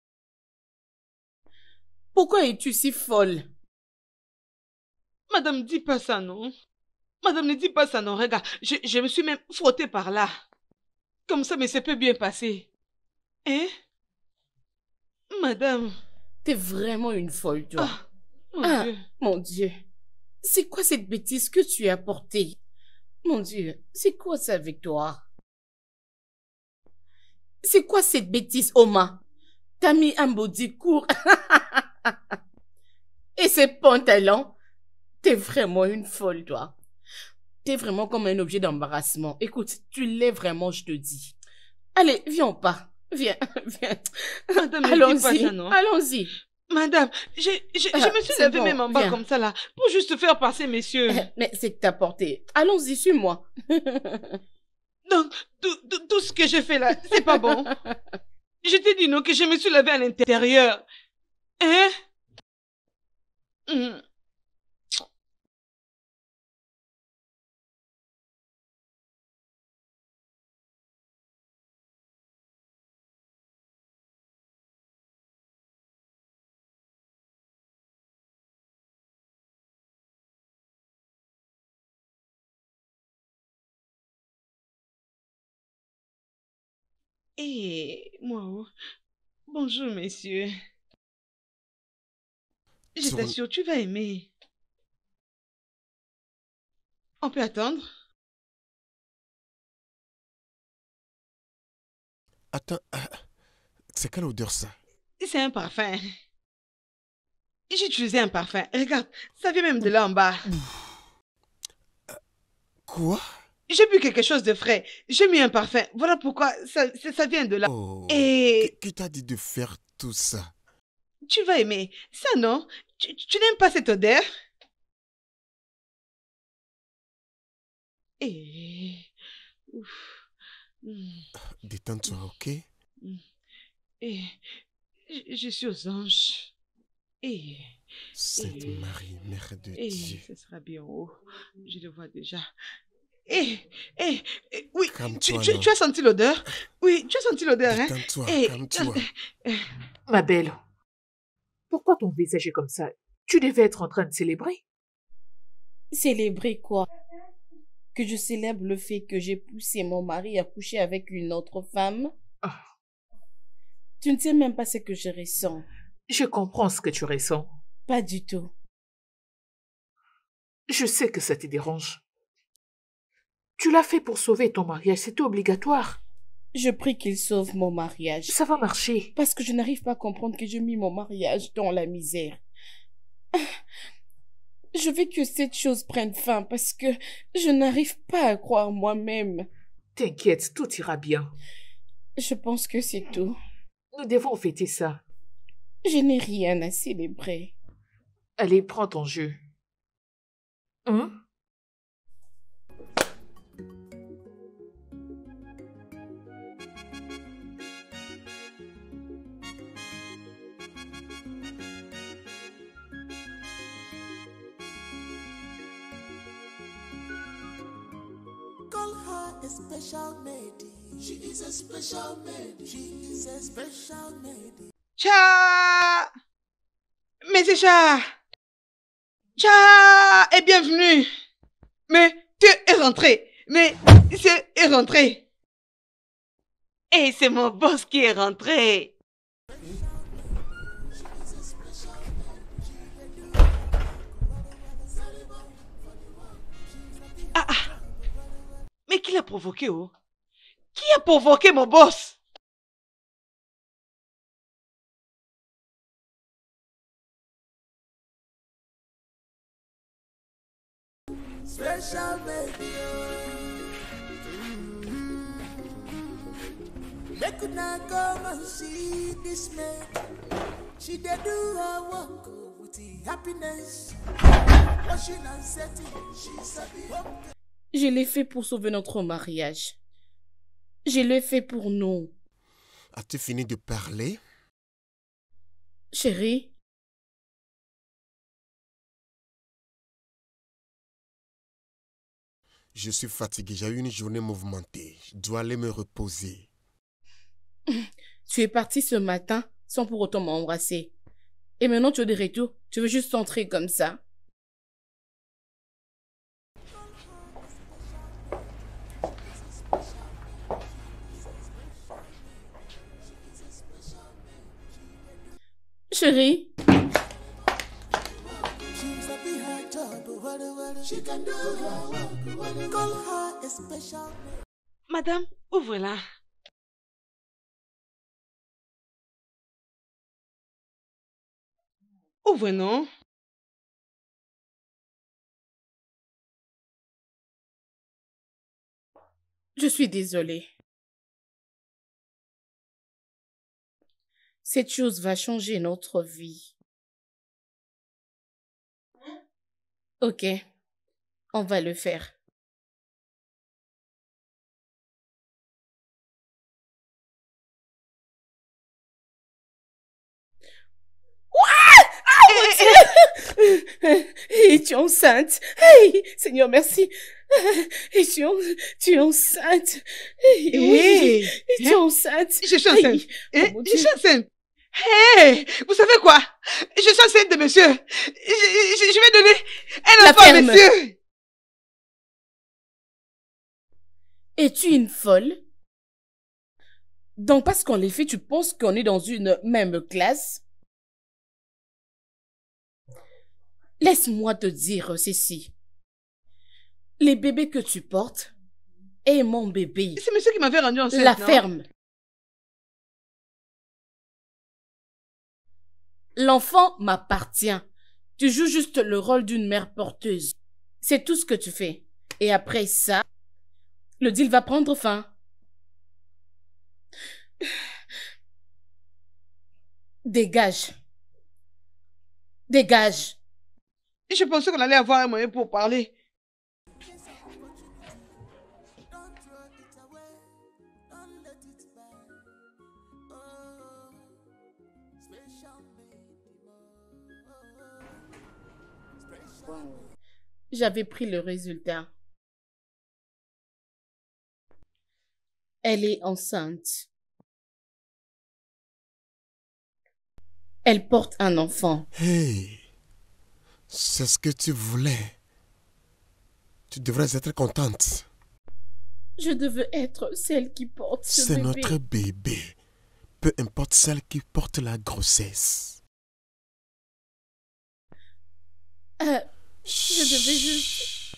Pourquoi es-tu si folle? Madame, dis pas ça, non? Madame, ne dis pas ça, non. Regarde, je me suis même frottée par là. Comme ça, mais ça peut bien passer. Hein? Madame. T'es vraiment une folle, toi. Dieu. Mon Dieu. C'est quoi cette bêtise que tu as apportée? Mon Dieu, c'est quoi ça avec toi? C'est quoi cette bêtise, Oma? T'as mis un body court. Et ces pantalons? T'es vraiment une folle, toi. T'es vraiment comme un objet d'embarrassement. Écoute, tu l'es vraiment, je te dis. Allez, viens au pas. Viens, viens. Madame, allons-y, allons-y. Madame, je me suis levée même en bas viens. comme ça là, pour juste faire passer messieurs. Mais c'est que t'as porté. Allons-y, suis-moi. Donc, tout ce que j'ai fait là, c'est pas bon. Je t'ai dit non que je me suis levée à l'intérieur. Hein? Moi, bonjour messieurs. Je t'assure, tu vas aimer. On peut attendre? Attends, c'est quelle odeur ça? C'est un parfum. J'ai utilisé un parfum. Regarde, ça vient même de là en bas. Quoi? J'ai bu quelque chose de frais. J'ai mis un parfum. Voilà pourquoi ça vient de là. Oh, Et... Qui t'a dit de faire tout ça? Tu vas aimer. Ça, non? Tu n'aimes pas cette odeur? Détends-toi, ok? Je suis aux anges. Sainte Marie, Mère de Dieu. Ce sera bien haut. Je le vois déjà. Oui, tu as senti l'odeur? Oui, tu as senti l'odeur, hein? Détends-toi, calme-toi. Ma belle, pourquoi ton visage est comme ça? Tu devais être en train de célébrer. Célébrer quoi? Que je célèbre le fait que j'ai poussé mon mari à coucher avec une autre femme? Tu ne sais même pas ce que je ressens. Je comprends ce que tu ressens. Pas du tout. Je sais que ça te dérange. Tu l'as fait pour sauver ton mariage, c'était obligatoire. Je prie qu'il sauve mon mariage. Ça va marcher. Parce que je n'arrive pas à comprendre que j'ai mis mon mariage dans la misère. Je veux que cette chose prenne fin parce que je n'arrive pas à croire moi-même. T'inquiète, tout ira bien. Je pense que c'est tout. Nous devons fêter ça. Je n'ai rien à célébrer. Allez, prends ton jeu. Hein? Call her a special lady. She is a special lady. She is a special lady. Tcha! Mais c'est Tcha! Tcha! Et bienvenue! Mais tu es rentré! Mais c'est est rentré! Et c'est mon boss qui est rentré! Ah ah! Mais qui l'a provoqué, oh? Qui a provoqué mon boss? Special baby. They could not come and see this man. She did do her work with the happiness. Washing and setting, she's happy. Je l'ai fait pour sauver notre mariage. Je l'ai fait pour nous. As-tu fini de parler? Chérie, Je suis fatigué, j'ai eu une journée mouvementée. Je dois aller me reposer. tu es parti ce matin sans pour autant m'embrasser. Et maintenant tu es de retour. Tu veux juste entrer comme ça. Chérie, She's happy her job, whatever she can do. Call her a special. Madame, ouvre-la. Ouvre, non? je suis désolée. Cette chose va changer notre vie. Ok, on va le faire. Et tu es enceinte. Hey, Seigneur, merci. Et tu es enceinte. Oui. Et tu es enceinte. Je suis enceinte. Oh, mon Je Dieu. suis enceinte. Hey, vous savez quoi? Je suis enceinte de monsieur. Je vais donner un La enfant à ferme. monsieur. Es-tu une folle? Donc, parce qu'on les fait, tu penses qu'on est dans une même classe? Laisse-moi te dire ceci. Les bébés que tu portes est mon bébé. C'est monsieur qui m'avait rendu enceinte, La non? ferme. L'enfant m'appartient. Tu joues juste le rôle d'une mère porteuse. C'est tout ce que tu fais. Et après ça, le deal va prendre fin. Dégage. Dégage. Je pensais qu'on allait avoir un moyen pour parler. Don't throw it away. Don't let it burn. Oh, special lady. Special. J'avais pris le résultat. Elle est enceinte. Elle porte un enfant. Hey, c'est ce que tu voulais. Tu devrais être contente. Je devais être celle qui porte ce C'est bébé. notre bébé. Peu importe celle qui porte la grossesse. Je devais juste...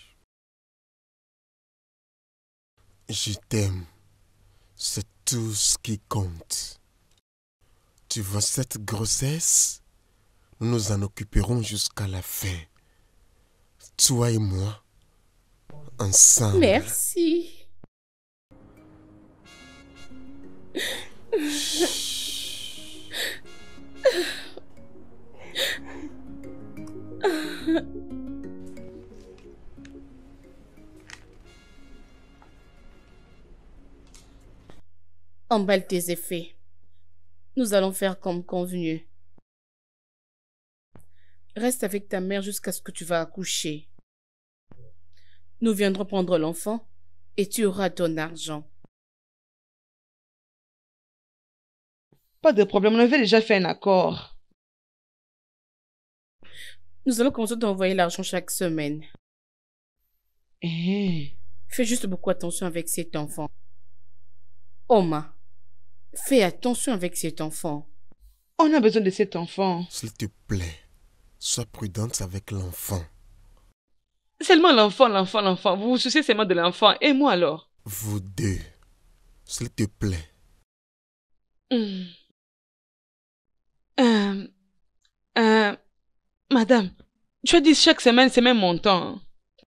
Je t'aime. C'est tout ce qui compte. Tu vois cette grossesse? Nous nous en occuperons jusqu'à la fin. Toi et moi, ensemble. Merci. Emballe tes effets. Nous allons faire comme convenu. Reste avec ta mère jusqu'à ce que tu vas accoucher. Nous viendrons prendre l'enfant et tu auras ton argent. Pas de problème, on avait déjà fait un accord. Nous allons commencer à t'envoyer l'argent chaque semaine. Eh. Fais juste beaucoup attention avec cet enfant. Oma, fais attention avec cet enfant. On a besoin de cet enfant. S'il te plaît, sois prudente avec l'enfant. Seulement l'enfant. Vous vous souciez seulement de l'enfant. Et moi alors? Vous deux, s'il te plaît. Madame, tu as dit chaque semaine, c'est même mon temps.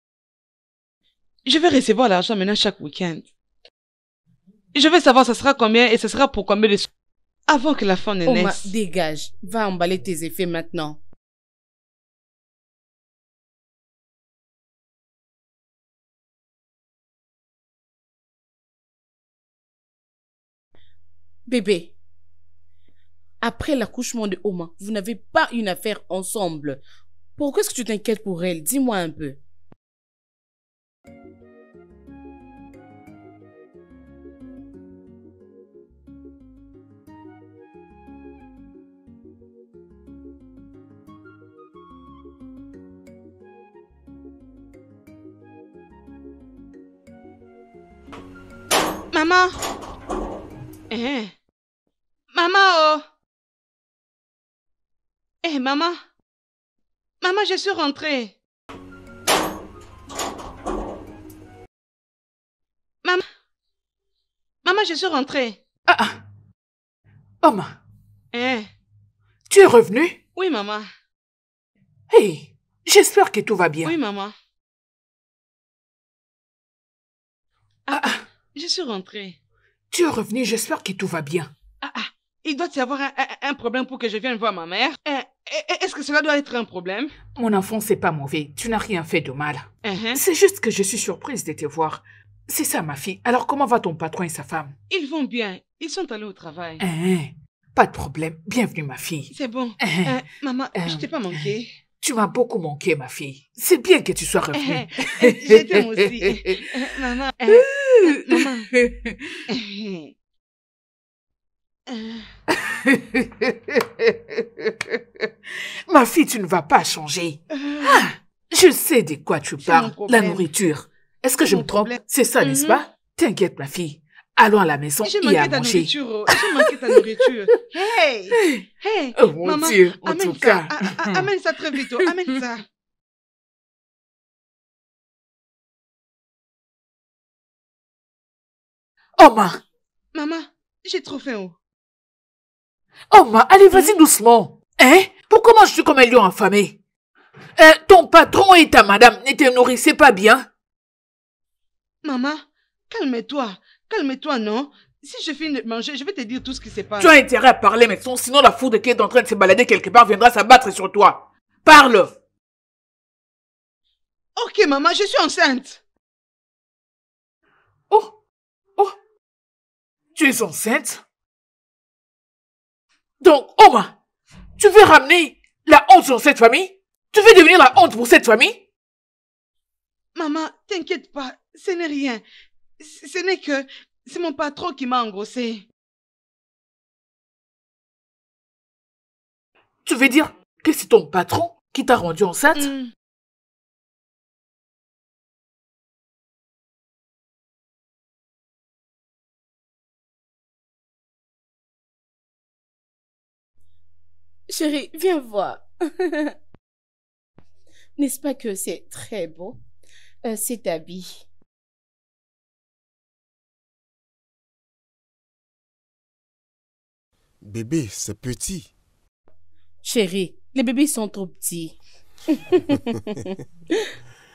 Je vais recevoir l'argent maintenant chaque week-end. Je vais savoir ça sera combien et ce sera pour combien de sous avant que la fin ne Oma, naisse. dégage. Va emballer tes effets maintenant. Bébé, après l'accouchement de Oma, vous n'avez pas une affaire ensemble. Pourquoi est-ce que tu t'inquiètes pour elle? Dis-moi un peu. Maman! Maman, oh! Maman! Maman, je suis rentrée. Maman! Maman, je suis rentrée. Oma, tu es revenue? Oui, maman. Hey, j'espère que tout va bien. Oui, maman. Je suis rentrée. Tu es revenue, j'espère que tout va bien. Il doit y avoir un problème pour que je vienne voir ma mère. Est-ce que cela doit être un problème? Mon enfant, c'est pas mauvais. Tu n'as rien fait de mal. Uh-huh. C'est juste que je suis surprise de te voir. C'est ça, ma fille. Alors, comment va ton patron et sa femme? Ils vont bien. Ils sont allés au travail. Pas de problème. Bienvenue, ma fille. C'est bon. Maman, je t'ai pas manqué. Tu m'as beaucoup manqué, ma fille. C'est bien que tu sois revenue. Je t'aime aussi. Maman. Maman. Ma fille, tu ne vas pas changer. Je sais de quoi tu parles. La nourriture. Est-ce que je me trompe? C'est ça, n'est-ce pas? T'inquiète, ma fille. Allons à la maison et à manger. J'ai manqué ta nourriture. Hey! Oh mon maman, Dieu, en tout cas. Amène ça très vite. Amène ça. Oma! Maman, j'ai trop faim. Oma, allez, vas-y doucement. Pourquoi manges-tu comme un lion affamé? Ton patron et ta madame ne te nourrissaient pas bien? Maman, calme-toi. Calme-toi, non? Si je finis de manger, je vais te dire tout ce qui se passe. Tu as intérêt à parler maintenant, sinon la foudre qui est en train de se balader quelque part viendra s'abattre sur toi. Parle! Ok, maman, je suis enceinte. Oh! Tu es enceinte? Donc, Oma, tu veux ramener la honte sur cette famille? Tu veux devenir la honte pour cette famille? Maman, t'inquiète pas, ce n'est rien. Ce n'est que... C'est mon patron qui m'a engrossée. Tu veux dire que c'est ton patron qui t'a rendu enceinte? Chérie, viens voir. N'est-ce pas que c'est très beau, cet habit? Bébé, c'est petit. Chérie, les bébés sont trop petits.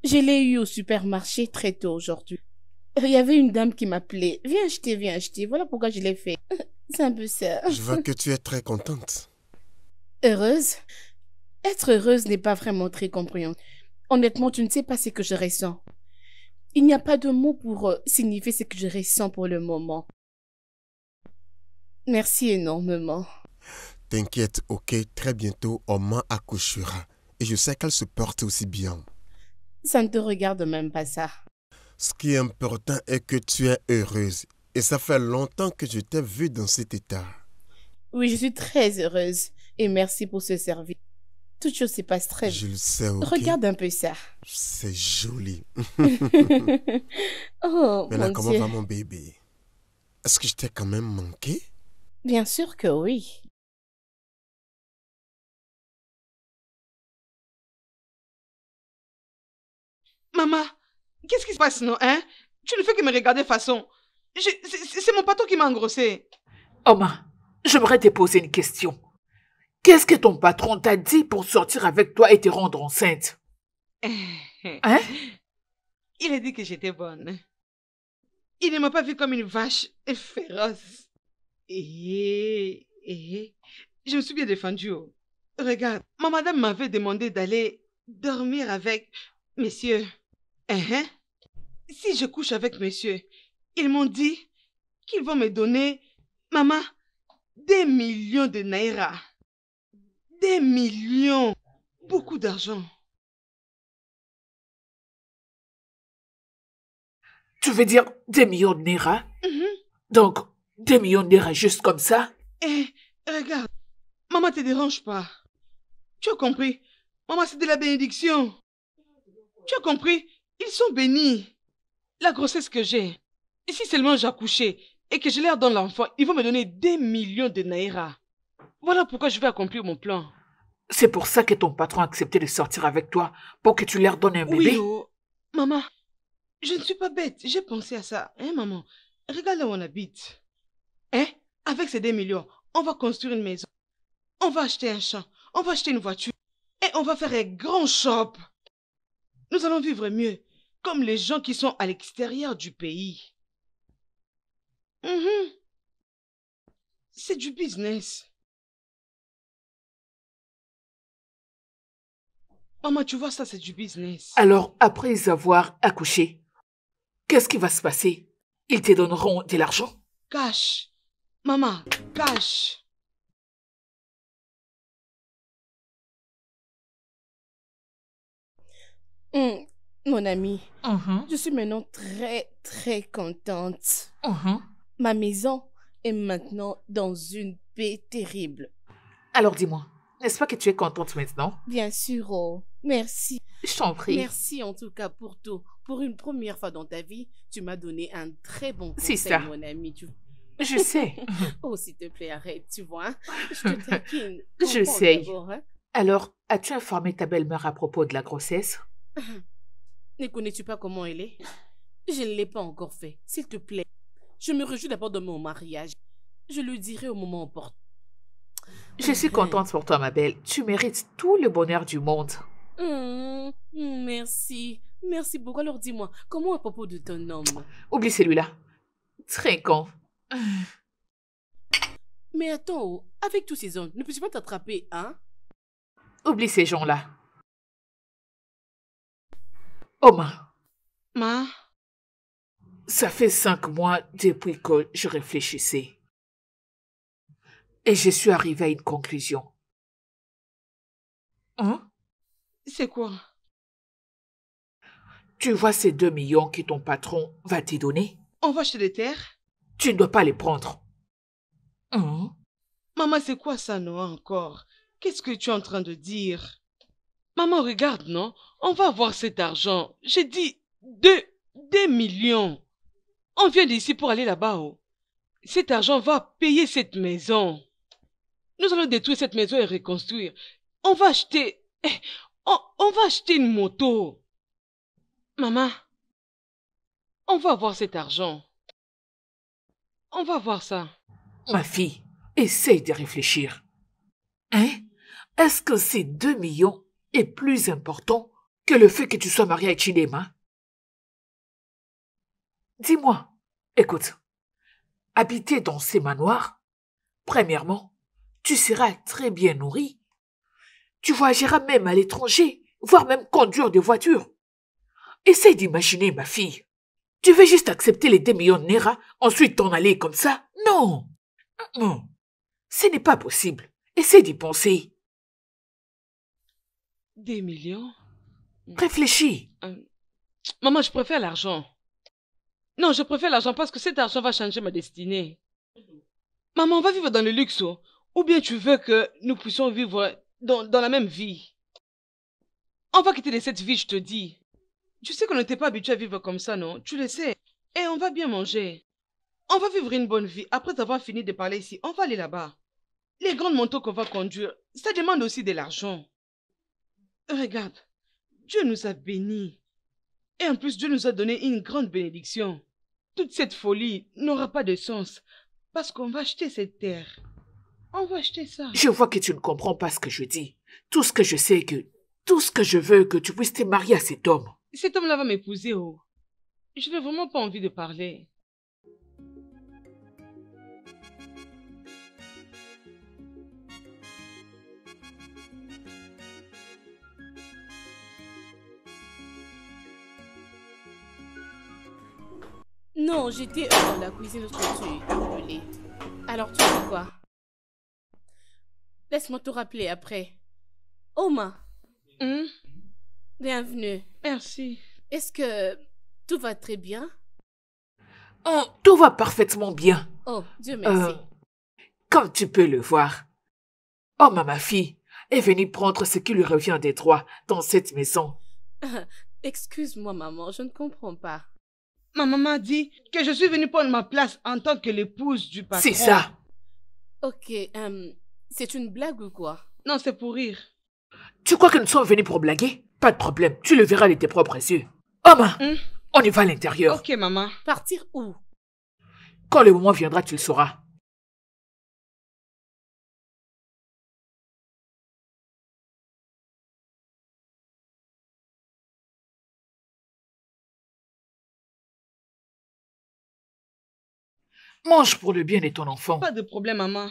Je l'ai eu au supermarché très tôt aujourd'hui. Il y avait une dame qui m'appelait. Viens acheter, viens acheter. Voilà pourquoi je l'ai fait. C'est un peu ça. Je vois que tu es très contente. Heureuse? Être heureuse n'est pas vraiment très compréhensible. Honnêtement, tu ne sais pas ce que je ressens. Il n'y a pas de mots pour signifier ce que je ressens pour le moment. Merci énormément. T'inquiète, ok, très bientôt, Oma accouchera. Et je sais qu'elle se porte aussi bien. Ça ne te regarde même pas ça. Ce qui est important est que tu es heureuse. Et ça fait longtemps que je t'ai vue dans cet état. Oui, je suis très heureuse. Et merci pour ce service. Toute chose se passe très bien. Je le sais, ok. Regarde un peu ça. C'est joli. Oh, Maintenant, mon comment Dieu. va mon bébé? Est-ce que je t'ai quand même manqué? Bien sûr que oui. Maman, qu'est-ce qui se passe, non, hein? Tu ne fais que me regarder façon. C'est mon patron qui m'a engrossé. Oma, j'aimerais te poser une question. Qu'est-ce que ton patron t'a dit pour sortir avec toi et te rendre enceinte? Hein? Il a dit que j'étais bonne. Il ne m'a pas vue comme une vache féroce. Je me suis bien défendue. Oh. Regarde, ma madame m'avait demandé d'aller dormir avec messieurs. Si je couche avec messieurs, ils m'ont dit qu'ils vont me donner, maman, des millions de naira. Des millions. Beaucoup d'argent. Tu veux dire des millions de naira? Donc, des millions de naira juste comme ça? Regarde, maman te dérange pas. Tu as compris? Maman, c'est de la bénédiction. Tu as compris? Ils sont bénis. La grossesse que j'ai, et si seulement j'ai accouché et que je leur donne l'enfant, ils vont me donner des millions de naira. Voilà pourquoi je vais accomplir mon plan. C'est pour ça que ton patron a accepté de sortir avec toi, pour que tu leur donnes un bébé? Oui, oh. Maman, je ne suis pas bête. J'ai pensé à ça. Hein, maman? Regarde là où on habite. Hein? Avec ces 2 millions, on va construire une maison. On va acheter un champ. On va acheter une voiture. Et on va faire un grand shop. Nous allons vivre mieux, comme les gens qui sont à l'extérieur du pays. C'est du business. Maman, tu vois ça, c'est du business. Alors, après avoir accouché, qu'est-ce qui va se passer? Ils te donneront de l'argent? Cash. Maman, cash. Mon ami, je suis maintenant très, très contente. Ma maison est maintenant dans une paix terrible. Alors dis-moi, n'est-ce pas que tu es contente maintenant? Bien sûr, oh. Merci. Je t'en prie. Merci en tout cas pour tout. Pour une première fois dans ta vie, tu m'as donné un très bon C'est conseil, ça. mon ami. Je sais. Oh, s'il te plaît, arrête, tu vois. Hein? Je te taquine. Je Comprends sais. d'abord, hein? Alors, as-tu informé ta belle-mère à propos de la grossesse? Ne connais-tu pas comment elle est? Je ne l'ai pas encore fait. S'il te plaît. Je me réjouis d'abord de mon mariage. Je le dirai au moment opportun. Je suis contente pour toi, ma belle. Tu mérites tout le bonheur du monde. Merci. Merci beaucoup. Alors dis-moi, comment à propos de ton homme? Oublie celui-là. Très con. Mais attends, oh, avec tous ces hommes, ne peux-tu pas t'attraper, hein? Oublie ces gens-là. Oma, Ma, ça fait 5 mois depuis que je réfléchissais. Et je suis arrivée à une conclusion. c'est quoi? Tu vois ces 2 millions que ton patron va te donner? On va acheter des terres? Tu ne dois pas les prendre. Maman, c'est quoi ça, non, encore? Qu'est-ce que tu es en train de dire? Maman, regarde, non? On va avoir cet argent. J'ai dit 2 millions. On vient d'ici pour aller là-bas. Oh. Cet argent va payer cette maison. Nous allons détruire cette maison et reconstruire. On va acheter... On va acheter une moto. Maman, on va avoir cet argent. On va voir ça. Ma fille, essaye de réfléchir. Hein? Est-ce que ces 2 millions est plus important que le fait que tu sois marié à Chidema? Dis-moi, écoute, habiter dans ces manoirs, premièrement, tu seras très bien nourri. Tu voyageras même à l'étranger, voire même conduire des voitures. Essaye d'imaginer, ma fille. Tu veux juste accepter les 2 millions de Naira, ensuite t'en aller comme ça? Non. Non. Ce n'est pas possible. Essaye d'y penser. 2 millions? Réfléchis. Maman, je préfère l'argent. Non, je préfère l'argent parce que cet argent va changer ma destinée. Maman, on va vivre dans le luxe, ou bien tu veux que nous puissions vivre dans la même vie? On va quitter de cette vie, je te dis. Tu sais qu'on n'était pas habitué à vivre comme ça, non? Tu le sais. Et on va bien manger. On va vivre une bonne vie. Après avoir fini de parler ici, on va aller là-bas. Les grandes motos qu'on va conduire, ça demande aussi de l'argent. Regarde, Dieu nous a bénis. Et en plus, Dieu nous a donné une grande bénédiction. Toute cette folie n'aura pas de sens. Parce qu'on va acheter cette terre. On va acheter ça. Je vois que tu ne comprends pas ce que je dis. Tout ce que je sais tout ce que je veux, que tu puisses te marier à cet homme. Cet homme-là va m'épouser, oh. Je n'ai vraiment pas envie de parler. Non, j'étais dans la cuisine lorsque tu as appelé. Alors tu fais quoi? Laisse-moi te rappeler après. Oma. Bienvenue. Merci. Est-ce que tout va très bien? Oh, tout va parfaitement bien. Oh, Dieu merci. Comme tu peux le voir. Oh, ma fille est venue prendre ce qui lui revient des droits dans cette maison. Excuse-moi, maman, je ne comprends pas. Ma maman dit que je suis venue prendre ma place en tant que l'épouse du patron. C'est ça. Ok, c'est une blague ou quoi? Non, c'est pour rire. Tu crois que nous sommes venus pour blaguer? Pas de problème, tu le verras de tes propres yeux. Oh, on y va à l'intérieur. Ok, maman. Partir où? Quand le moment viendra, tu le sauras. Mange pour le bien de ton enfant. Pas de problème, maman.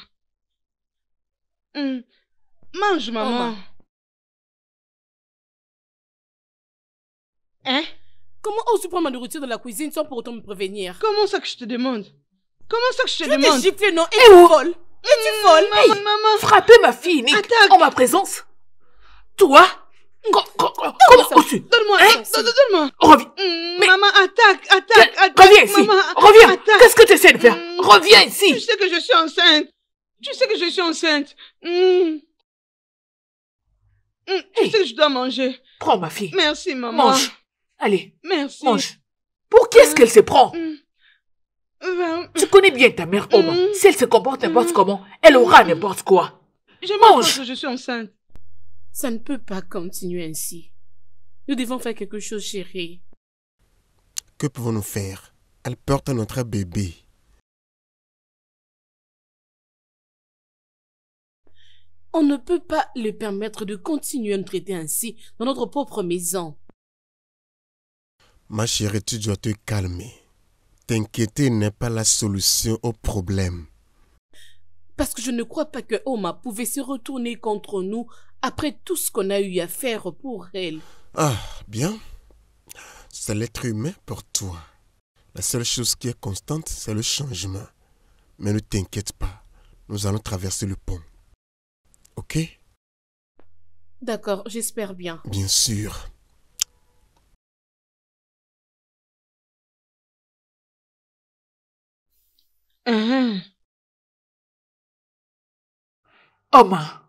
Mange, maman. Hein? Comment oses-tu prendre ma nourriture de la cuisine sans pour autant me prévenir? Comment ça que je te demande? Comment ça que je te Tu demande? t'es giflé, non? Et tu voles? Et tu voles? Maman, maman. Frapper ma fille, Nick, Attaque. en ma présence. Toi? Comment oses-tu? Donne-moi, donne-moi. Reviens. Maman, attaque. Reviens ici. Maman, Reviens. attaque. Qu'est-ce que tu essaies de faire? Reviens ici. Tu sais que je suis enceinte. Tu sais que je dois manger. Prends ma fille. Merci, maman. Mange. Allez. Merci. Mange. Pour qui est-ce qu'elle se prend? Tu connais bien ta mère, Oma. Si elle se comporte n'importe comment, elle aura n'importe quoi. Je Mange. pense que je suis enceinte. Ça ne peut pas continuer ainsi. Nous devons faire quelque chose, chérie. Que pouvons-nous faire? Elle porte notre bébé. On ne peut pas lui permettre de continuer à nous traiter ainsi dans notre propre maison. Ma chérie, tu dois te calmer. T'inquiéter n'est pas la solution au problème. Parce que je ne crois pas que Oma pouvait se retourner contre nous après tout ce qu'on a eu à faire pour elle. Ah, bien. C'est l'être humain pour toi. La seule chose qui est constante, c'est le changement. Mais ne t'inquiète pas, nous allons traverser le pont. Ok? D'accord, j'espère bien. Bien sûr. Oma.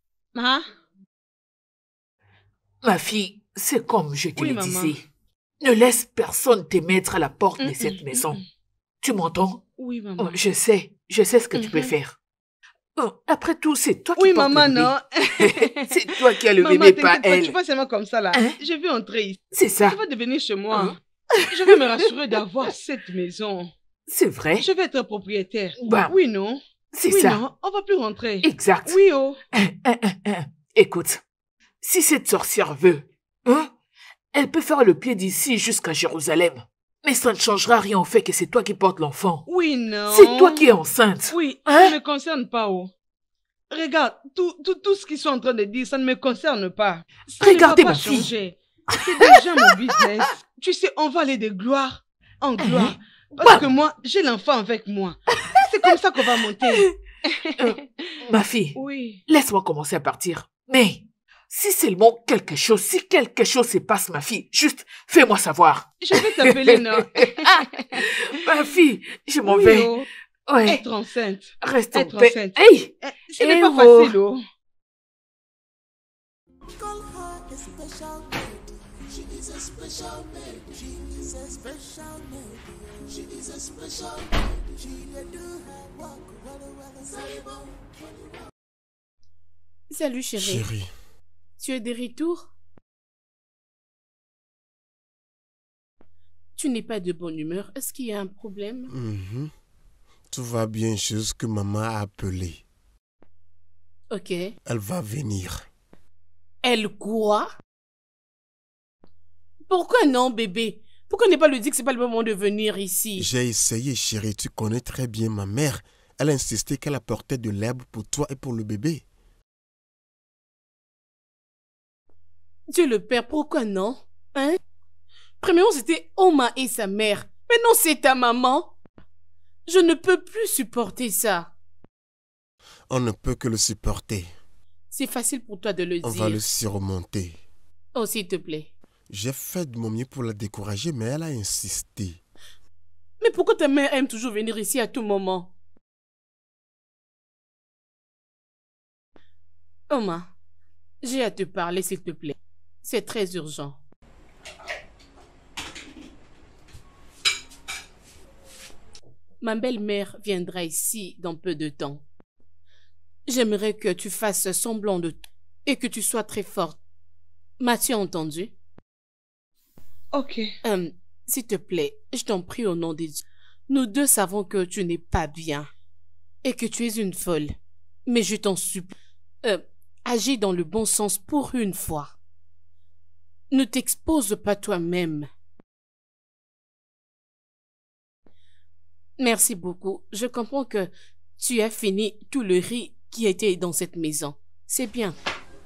Ma fille, c'est comme je te Oui, le maman. disais. Ne laisse personne te mettre à la porte de cette maison. Tu m'entends? Oui, maman. Oh, je sais ce que tu peux faire. Oh, après tout, c'est toi qui Oui, portes maman, le bébé. non. C'est toi qui as le Maman, bébé, t'inquiète pas pas, elle. tu vas seulement comme ça, là. Hein? Je vais entrer ici. C'est ça. Tu vas devenir chez moi. Je vais me rassurer d'avoir cette maison. C'est vrai. Je vais être propriétaire. Bah, Oui, non? c'est Oui, ça. non, on va plus rentrer. Exact. Oui, oh. Écoute, si cette sorcière veut, Elle peut faire le pied d'ici jusqu'à Jérusalem. Mais ça ne changera rien au fait que c'est toi qui portes l'enfant. Oui, non. C'est toi qui es enceinte. Oui, hein? Ça ne me concerne pas, oh. Regarde, tout ce qu'ils sont en train de dire, ça ne me concerne pas. Ça Regardez ne va ma pas fille. changer. C'est déjà mon business. Tu sais, on va aller de gloire en gloire. Parce que moi, j'ai l'enfant avec moi. C'est comme ça qu'on va monter. Ma fille, Oui. laisse-moi commencer à partir. Mais, si seulement quelque chose, si quelque chose se passe, ma fille, juste fais-moi savoir. Je vais t'appeler, non? Ma fille, je m'en Oui, vais. oh. Ouais. Être enceinte. Reste en Être paix. enceinte. Hey! Ce n'est pas oh. facile, oh. Call her a special lady. She is a special lady. She is a special lady. She is a special lady. She dey do her work very well. Salut chérie. Chérie, Tu es de retour? Tu n'es pas de bonne humeur. Est-ce qu'il y a un problème? tout va bien jusque maman a appelé. Ok. Elle va venir. Elle quoi? Pourquoi non, bébé? Pourquoi ne pas lui dire que c'est pas le moment de venir ici? J'ai essayé, chérie, tu connais très bien ma mère. Elle a insisté qu'elle apportait de l'herbe pour toi et pour le bébé. Dieu le Père, pourquoi non? Hein? Premièrement, c'était Oma et sa mère. Maintenant, c'est ta maman. Je ne peux plus supporter ça. On ne peut que le supporter. C'est facile pour toi de le On dire. va le surmonter. Oh, s'il te plaît. J'ai fait de mon mieux pour la décourager, mais elle a insisté. Mais pourquoi ta mère aime toujours venir ici à tout moment? Oma, j'ai à te parler, s'il te plaît. C'est très urgent. Ma belle-mère viendra ici dans peu de temps. J'aimerais que tu fasses semblant de tout et que tu sois très forte. M'as-tu entendu? Ok. S'il te plaît, je t'en prie au nom de Dieu. Nous deux savons que tu n'es pas bien et que tu es une folle. Mais je t'en supplie, agis dans le bon sens pour une fois. Ne t'expose pas toi-même. Merci beaucoup. Je comprends que tu as fini tout le riz qui était dans cette maison. C'est bien.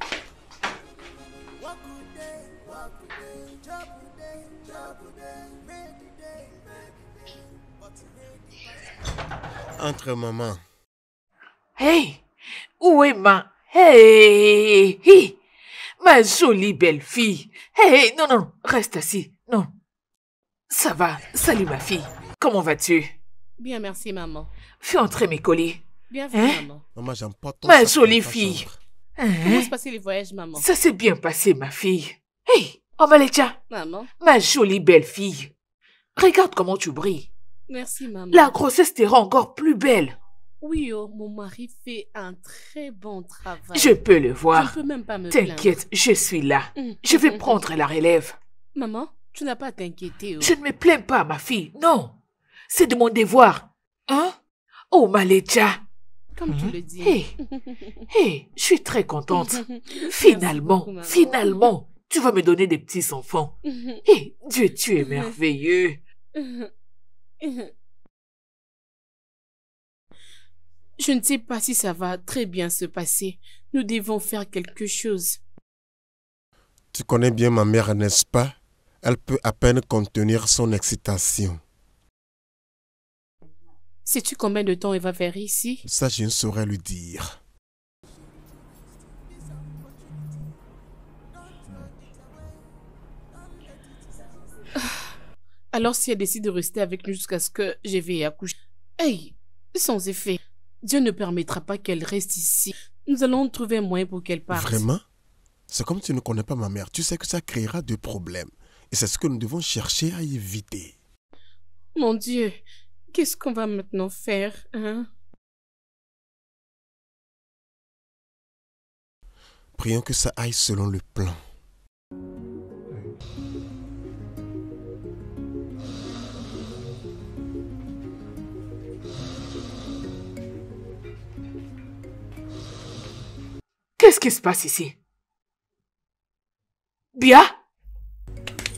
Entre maman. Hey! Où est ma... Hey! Hey! Ma jolie belle fille. Hey! Non, non, reste assis. Non. Ça va. Salut ma fille. Comment vas-tu? Bien, merci, maman. Fais entrer mes colis. Bien fait, Hein? maman. Maman, j'emporte ton Ma sac jolie dans ta fille. chambre. Comment se passaient les voyages, maman? Ça s'est bien passé, ma fille. Hey! Omalecha! Maman, Ma jolie belle fille. Regarde comment tu brilles. merci, maman. La grossesse te rend encore plus belle. Oui, oh, mon mari fait un très bon travail. Je peux le Je ne voir. peux même pas me plaindre. T'inquiète, je suis là. Je vais prendre la relève. Maman, tu n'as pas à t'inquiéter. Oh. Je ne me plains pas, ma fille. Non. C'est de mon devoir. Hein? Oh, Malecha. Comme tu le dis. Hé, hé, je suis très contente. Merci Finalement, beaucoup, maman. finalement, tu vas me donner des petits enfants. Hé, Dieu, tu es merveilleux. Je ne sais pas si ça va très bien se passer. Nous devons faire quelque chose. Tu connais bien ma mère, n'est-ce pas? Elle peut à peine contenir son excitation. Sais-tu combien de temps elle va faire ici? Ça, je ne saurais lui dire. Alors si elle décide de rester avec nous jusqu'à ce que je vais accoucher. Hey, sans effet. Dieu ne permettra pas qu'elle reste ici. Nous allons trouver un moyen pour qu'elle parte. Vraiment? C'est comme tu ne connais pas ma mère. Tu sais que ça créera des problèmes. Et c'est ce que nous devons chercher à éviter. Mon Dieu, qu'est-ce qu'on va maintenant faire, hein? Prions que ça aille selon le plan. Qu'est-ce qui se passe ici? Bia?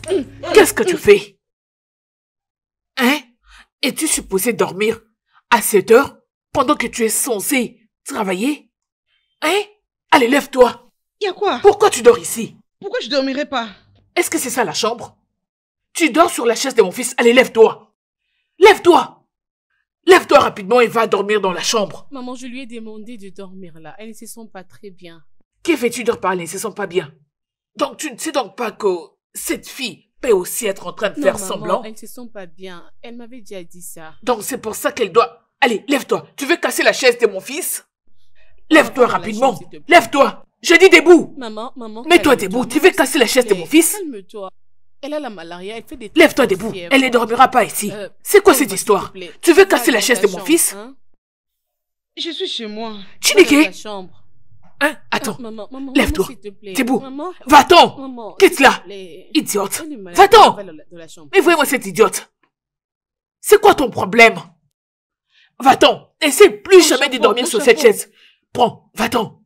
Qu'est-ce que tu fais? Hein? Es-tu supposé dormir à 7 heures pendant que tu es censé travailler? Hein? Allez, lève-toi. Y a quoi? Pourquoi tu dors ici? Pourquoi je dormirais pas? Est-ce que c'est ça la chambre? Tu dors sur la chaise de mon fils. Allez, lève-toi. Lève-toi. Lève-toi rapidement et va dormir dans la chambre. Maman, je lui ai demandé de dormir là. Elle ne se sent pas très bien. Que fais-tu de parler? Ne se sent pas bien. Donc tu ne sais donc pas que cette fille peut aussi être en train de faire maman, semblant? elle ne se sent pas bien. Elle m'avait déjà dit ça. Donc c'est pour ça qu'elle doit... Allez, lève-toi. Tu veux casser la chaise de mon fils? Lève-toi rapidement. Lève-toi. Je dis debout. Maman. Mets-toi debout. Tu veux casser la chaise de mon fils? Calme-toi. Elle a la malaria, elle fait des... Lève-toi debout. Elle ne dormira pas ici. C'est quoi cette histoire? Tu veux casser la chaise de mon fils? Hein? Je suis chez moi. Chineke. Hein? Attends. Lève-toi. Debout. Va-t'en. Quitte-la. Idiote. Va-t'en. Mais voyez-moi cette idiote. C'est quoi ton problème? Va-t'en. N'essaie plus jamais de dormir sur cette chaise. Prends. Va-t'en.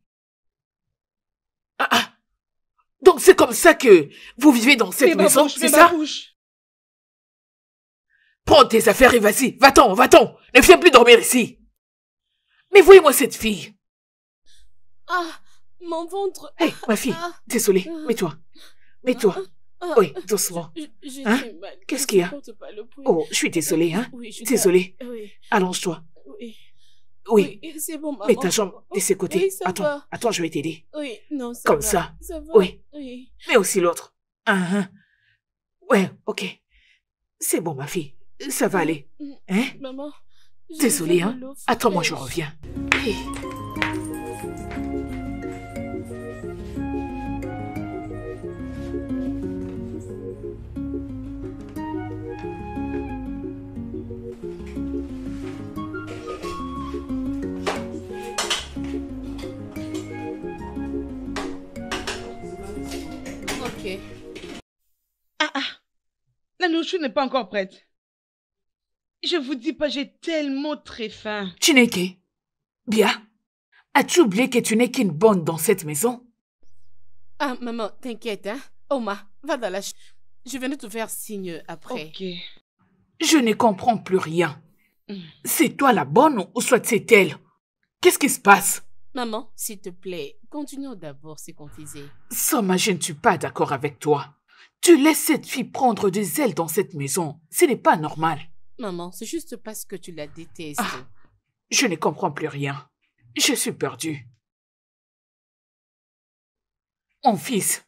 Donc c'est comme ça que vous vivez dans cette maison, c'est ça? Prends tes affaires et vas-y. Va-t'en. Ne viens plus dormir ici. Mais voyez-moi cette fille. Mon ventre. Hé, ma fille, désolée. Mets-toi. Oui, doucement. Hein? Qu'est-ce qu'il y a? Oh, je suis désolée, hein? Désolée. Allonge-toi. Oui. C'est bon, maman. Mets ta jambe de ce côté. Oui, Attends, je vais t'aider. Oui, non, ça Comme va. ça. Ça va. Oui. Oui. Mais aussi l'autre. Ouais, ok. C'est bon, ma fille. Ça va aller. Hein? Maman. Désolée, hein? Attends-moi, je reviens. Hey. Ok. La nourriture n'est pas encore prête. Je vous dis pas, j'ai tellement très faim. Chineke, bien. As-tu oublié que tu n'es qu'une bonne dans cette maison? Maman, t'inquiète, hein? Oma, va dans la chambre. Je viens de te faire signe après. Ok. Je ne comprends plus rien. C'est toi la bonne ou soit c'est elle? Qu'est-ce qui se passe? Maman, s'il te plaît, continuons d'abord ce qu'on faisait. Soma, je ne suis pas d'accord avec toi. Tu laisses cette fille prendre des ailes dans cette maison. Ce n'est pas normal. Maman, c'est juste parce que tu la détestes. Je ne comprends plus rien. Je suis perdue. Mon fils,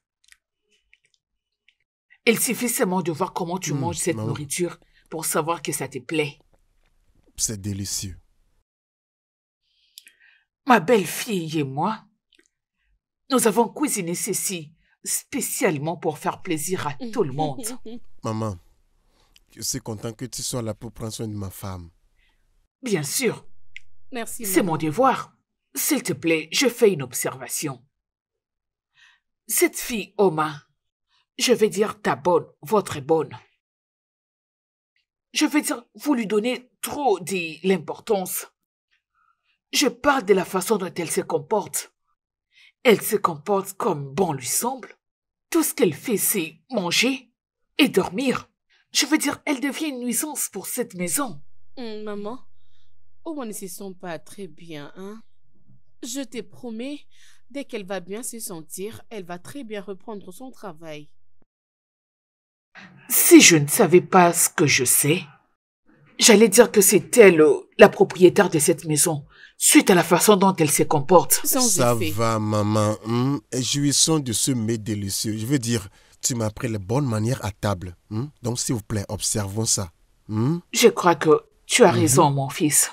il suffit seulement de voir comment tu manges cette nourriture pour savoir que ça te plaît. C'est délicieux. Ma belle-fille et moi, nous avons cuisiné ceci spécialement pour faire plaisir à tout le monde. Maman, je suis content que tu sois là pour prendre soin de ma femme. Bien sûr. Merci, C'est mon devoir. S'il te plaît, je fais une observation. Cette fille, Oma, je vais dire ta bonne, votre bonne. Je vais dire, vous lui donnez trop de l'importance. Je parle de la façon dont elle se comporte. Elle se comporte comme bon lui semble. Tout ce qu'elle fait, c'est manger et dormir. Je veux dire, elle devient une nuisance pour cette maison. Maman, Oma ne se sent pas très bien, hein? Je te promets, dès qu'elle va bien se sentir, elle va très bien reprendre son travail. Si je ne savais pas ce que je sais, j'allais dire que c'est elle la propriétaire de cette maison, suite à la façon dont elle se comporte. Ça va, maman. Jouissons de ce mets délicieux. Je veux dire, tu m'as appris les bonnes manières à table. Donc, s'il vous plaît, observons ça. Je crois que tu as raison, mon fils.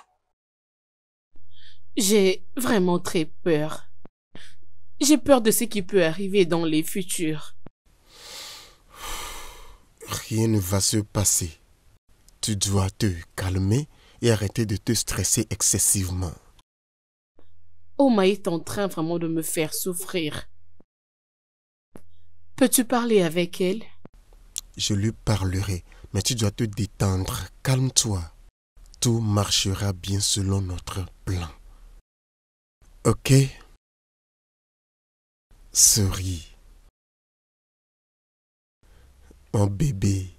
J'ai vraiment très peur. J'ai peur de ce qui peut arriver dans les futurs. Rien ne va se passer. Tu dois te calmer et arrêter de te stresser excessivement. Oma est en train vraiment de me faire souffrir. Peux-tu parler avec elle? Je lui parlerai, mais tu dois te détendre. Calme-toi. Tout marchera bien selon notre plan. Ok? Souris. Mon bébé.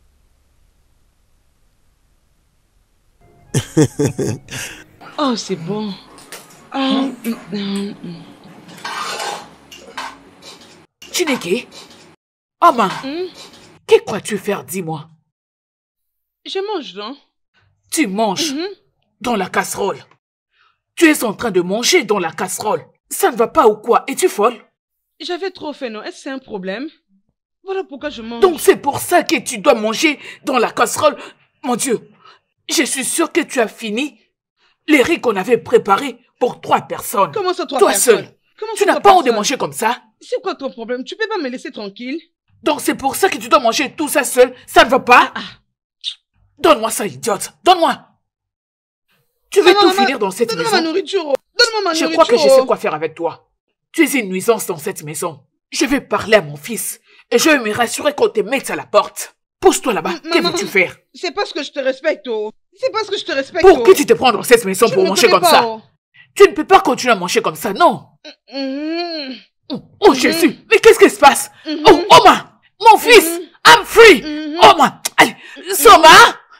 Oh, c'est bon. Ah, Chineke, Oma, que crois-tu faire, dis-moi? Je mange, non? Tu manges dans la casserole. Tu es en train de manger dans la casserole. Ça ne va pas ou quoi? Es-tu folle? J'avais trop faim, non? Est-ce que c'est un problème? Voilà pourquoi je mange. Donc c'est pour ça que tu dois manger dans la casserole? Mon Dieu, je suis sûre que tu as fini les riz qu'on avait préparés pour 3 personnes. Comment ça, 3 Toi personnes? seul. Comment Tu ça, n'as 3 pas honte de personnes? manger comme ça? C'est quoi ton problème? Tu peux pas me laisser tranquille? Donc c'est pour ça que tu dois manger tout ça seul? Ça ne va pas? Donne-moi ça, idiote. Donne-moi. Tu veux tout finir dans cette maison? Donne-moi ma nourriture. Donne-moi ma nourriture. Je crois que je sais quoi faire avec toi. Tu es une nuisance dans cette maison. Je vais parler à mon fils et je vais me rassurer qu'on te mette à la porte. Pousse-toi là-bas. Que veux-tu faire? C'est parce que je te respecte, oh. C'est parce que je te respecte, Pour qui tu te prends dans cette maison pour manger comme ça? Oh. Tu ne peux pas continuer à manger comme ça, non? Oh Jésus, mais qu'est-ce qui se passe? Oh, Oma, mon fils, I'm free. Oma, allez, Soma.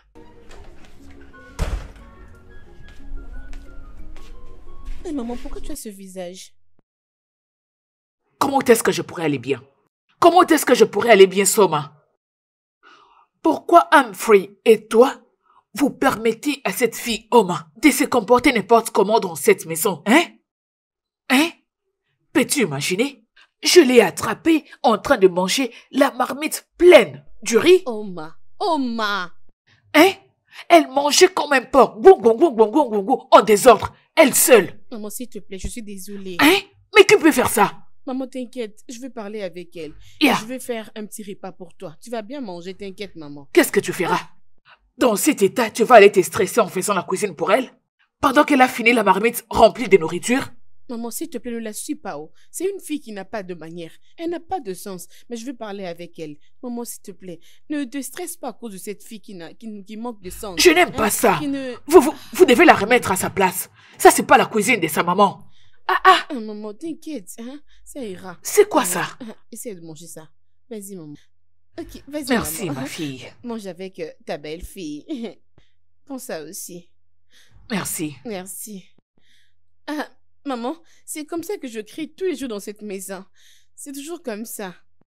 Hey, maman, pourquoi tu as ce visage? Comment est-ce que je pourrais aller bien? Comment est-ce que je pourrais aller bien, Soma? Pourquoi Humphrey et toi, vous permettez à cette fille, Oma, de se comporter n'importe comment dans cette maison, hein? Hein? Peux-tu imaginer? Je l'ai attrapée en train de manger la marmite pleine du riz. Oma. Hein? Elle mangeait comme un porc, en désordre, elle seule. Maman, s'il te plaît, je suis désolée. Hein? Mais qui peut faire ça? Maman, t'inquiète, je vais parler avec elle. Yeah. Je vais faire un petit repas pour toi. Tu vas bien manger, t'inquiète, maman. Qu'est-ce que tu feras? Dans cet état, tu vas aller te stresser en faisant la cuisine pour elle? Pendant qu'elle a fini la marmite remplie de nourriture? Maman, s'il te plaît, ne la suis pas. Oh. C'est une fille qui n'a pas de manière. Elle n'a pas de sens. Mais je vais parler avec elle. Maman, s'il te plaît, ne te stresse pas à cause de cette fille qui manque de sens. Je n'aime pas ça. Ne... Vous devez la remettre à sa place. Ça, c'est pas la cuisine de sa maman. Maman, t'inquiète. Hein? Ça ira. C'est quoi ça? Essaye de manger ça. Vas-y, maman. Ok, vas-y, Merci, maman. ma fille. Mange avec ta belle-fille. Prends ça aussi. Merci. Merci. Maman, c'est comme ça que je crie tous les jours dans cette maison. C'est toujours comme ça.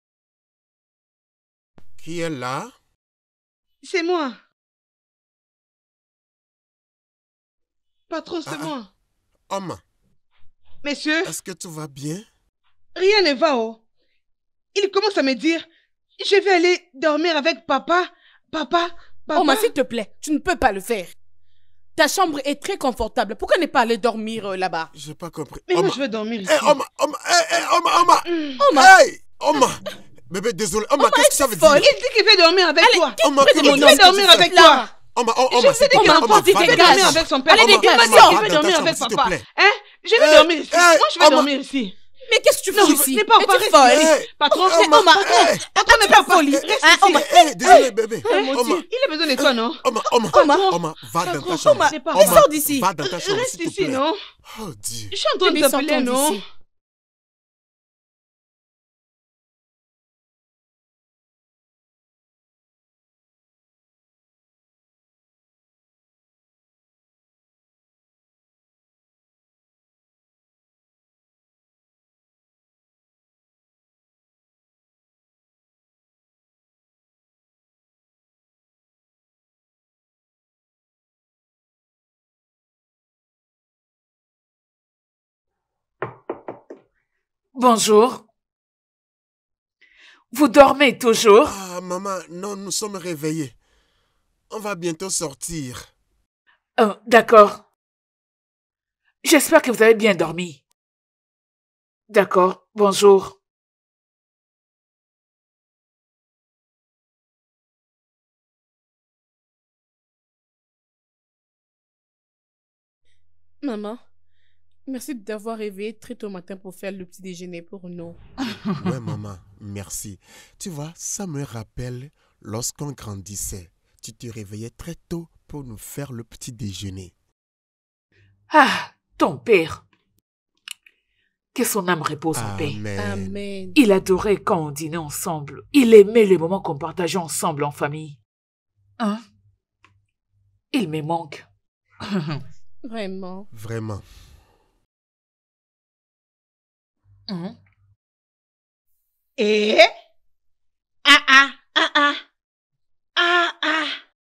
Qui est là? C'est moi. Patron, c'est moi. Oma, Messieurs, est-ce que tout va bien? rien ne va, oh. Il commence à me dire, je vais aller dormir avec papa. Papa. Oma, s'il te plaît, tu ne peux pas le faire. Ta chambre est très confortable. Pourquoi ne pas aller dormir là-bas? J'ai pas compris. Mais moi, je vais dormir ici. Oma, hey, Oma. Bébé, désolé. Oma, qu'est-ce que ça veut dire? Il dit qu'il veut dormir avec toi. Oma, Il veut dormir avec toi. Oma, Je vous ai dit qu'il veut dormir avec son père. Allez, Il dégage. m'a dit qu'il veut dormir avec papa. Hein? Je vais dormir ici. Moi, je vais dormir ici. Mais qu'est-ce que tu fais ici? N'es pas Es-tu folle? Patron, Patron n'est pas folie. Désolé, bébé. Il a besoin de toi, non? Oma, va dans ta chambre. Sors d'ici. Va dans ta chambre, Reste s'il te ici, plaît. non? Oh Dieu. Je suis en train de t'appeler, non? Bonjour. Vous dormez toujours? Ah, maman, non, nous sommes réveillés. On va bientôt sortir. D'accord. J'espère que vous avez bien dormi. D'accord, bonjour. Maman, merci d'avoir réveillé très tôt matin pour faire le petit déjeuner pour nous. Ouais, maman, merci. Tu vois, ça me rappelle lorsqu'on grandissait. Tu te réveillais très tôt pour nous faire le petit déjeuner. Ah, ton père. Que son âme repose en paix. Amen. Amen. Il adorait quand on dînait ensemble. Il aimait les moments qu'on partageait ensemble en famille. Hein? Il me manque. Vraiment. Vraiment. Hein? Et ah ah ah ah ah ah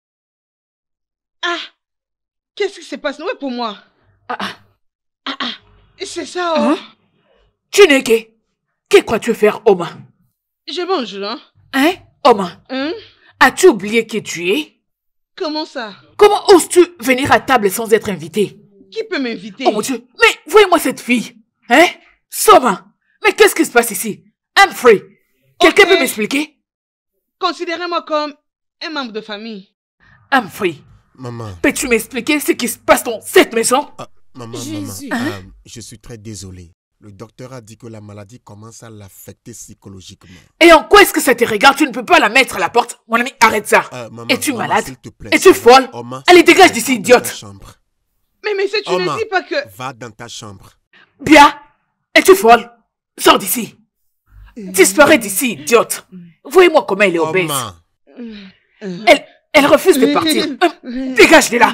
Ah, qu'est-ce qui se passe? Ouais, pour moi. Ah, ah. C'est ça, oh. Hein? Chineke, que crois-tu faire, Oma? Je mange, hein? Hein, Oma? Hein? As-tu oublié qui tu es? Comment ça? Comment oses-tu venir à table sans être invité? Qui peut m'inviter? Oh mon Dieu, mais voyez-moi cette fille. Hein? Soma, mais qu'est-ce qui se passe ici? Humphrey, quelqu'un Ok. peut m'expliquer? Considérez-moi comme un membre de famille. Humphrey, Maman. peux-tu m'expliquer ce qui se passe dans cette maison? Maman, Jésus. je suis très désolé. Le docteur a dit que la maladie commence à l'affecter psychologiquement. Et en quoi est-ce que ça te regarde? Tu ne peux pas la mettre à la porte. Mon ami, arrête ça. Maman, Es-tu maman, malade? s'il te plaît. Es-tu folle? Oma, Allez, s'il te dégage plaît, d'ici, va dans ta idiote. chambre. Mais monsieur, tu Oma, ne dis pas que... Va dans ta chambre. Bien. Es-tu folle? Sors d'ici. Disparais d'ici, idiote. Voyez-moi comment elle est obèse. Oma. Elle refuse de partir. Dégage de là.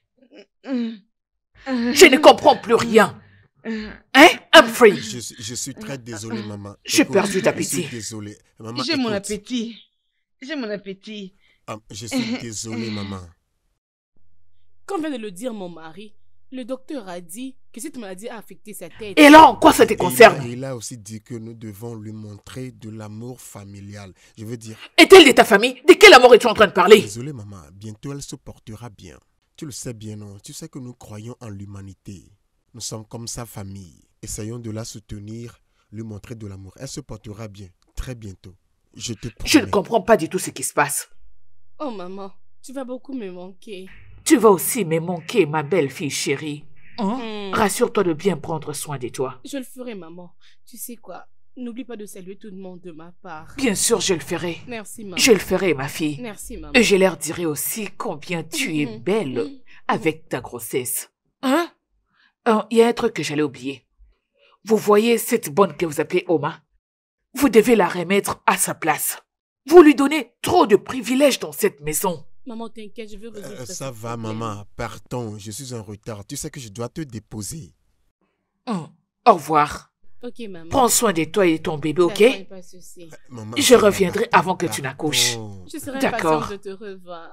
Je ne comprends plus rien. Hein, Humphrey? Je suis très désolé, maman. J'ai Écoute, perdu Je d'appétit. suis désolé. Maman, J'ai mon écoute. appétit. J'ai mon appétit. Je suis désolé, maman. Comme vient de le dire mon mari, le docteur a dit que cette maladie a affecté sa tête. Et alors, en quoi ça te Et concerne? il a aussi dit que nous devons lui montrer de l'amour familial. Je veux dire, Est-elle de ta famille? De quel amour es-tu en train de parler? désolé, maman. Bientôt, elle se portera bien. Tu le sais bien, non? Tu sais que nous croyons en l'humanité. Nous sommes comme sa famille. Essayons de la soutenir, lui montrer de l'amour. Elle se portera bien, très bientôt. Je te promets. Je ne comprends pas du tout ce qui se passe. Oh maman, tu vas beaucoup me manquer. Tu vas aussi me manquer, ma belle fille chérie. Hmm. Rassure-toi de bien prendre soin de toi. Je le ferai, maman. Tu sais quoi? N'oublie pas de saluer tout le monde de ma part. Bien sûr, je le ferai. Merci, maman. Je le ferai, ma fille. Merci, maman. Et je leur dirai aussi combien tu es belle avec ta grossesse. Hein? Il y a un truc que j'allais oublier. Vous voyez cette bonne que vous appelez Oma? Vous devez la remettre à sa place. Vous lui donnez trop de privilèges dans cette maison. Maman, t'inquiète, je vais résoudre Ça va, maman. Partons. Je suis en retard. Tu sais que je dois te déposer. Au revoir. Ok, maman. Prends soin de toi et de ton bébé, ok? D'accord, pas de souci. Maman, Je ça va, reviendrai avant que tu n'accouches. partons. Je serai D'accord. impatiente de te revoir.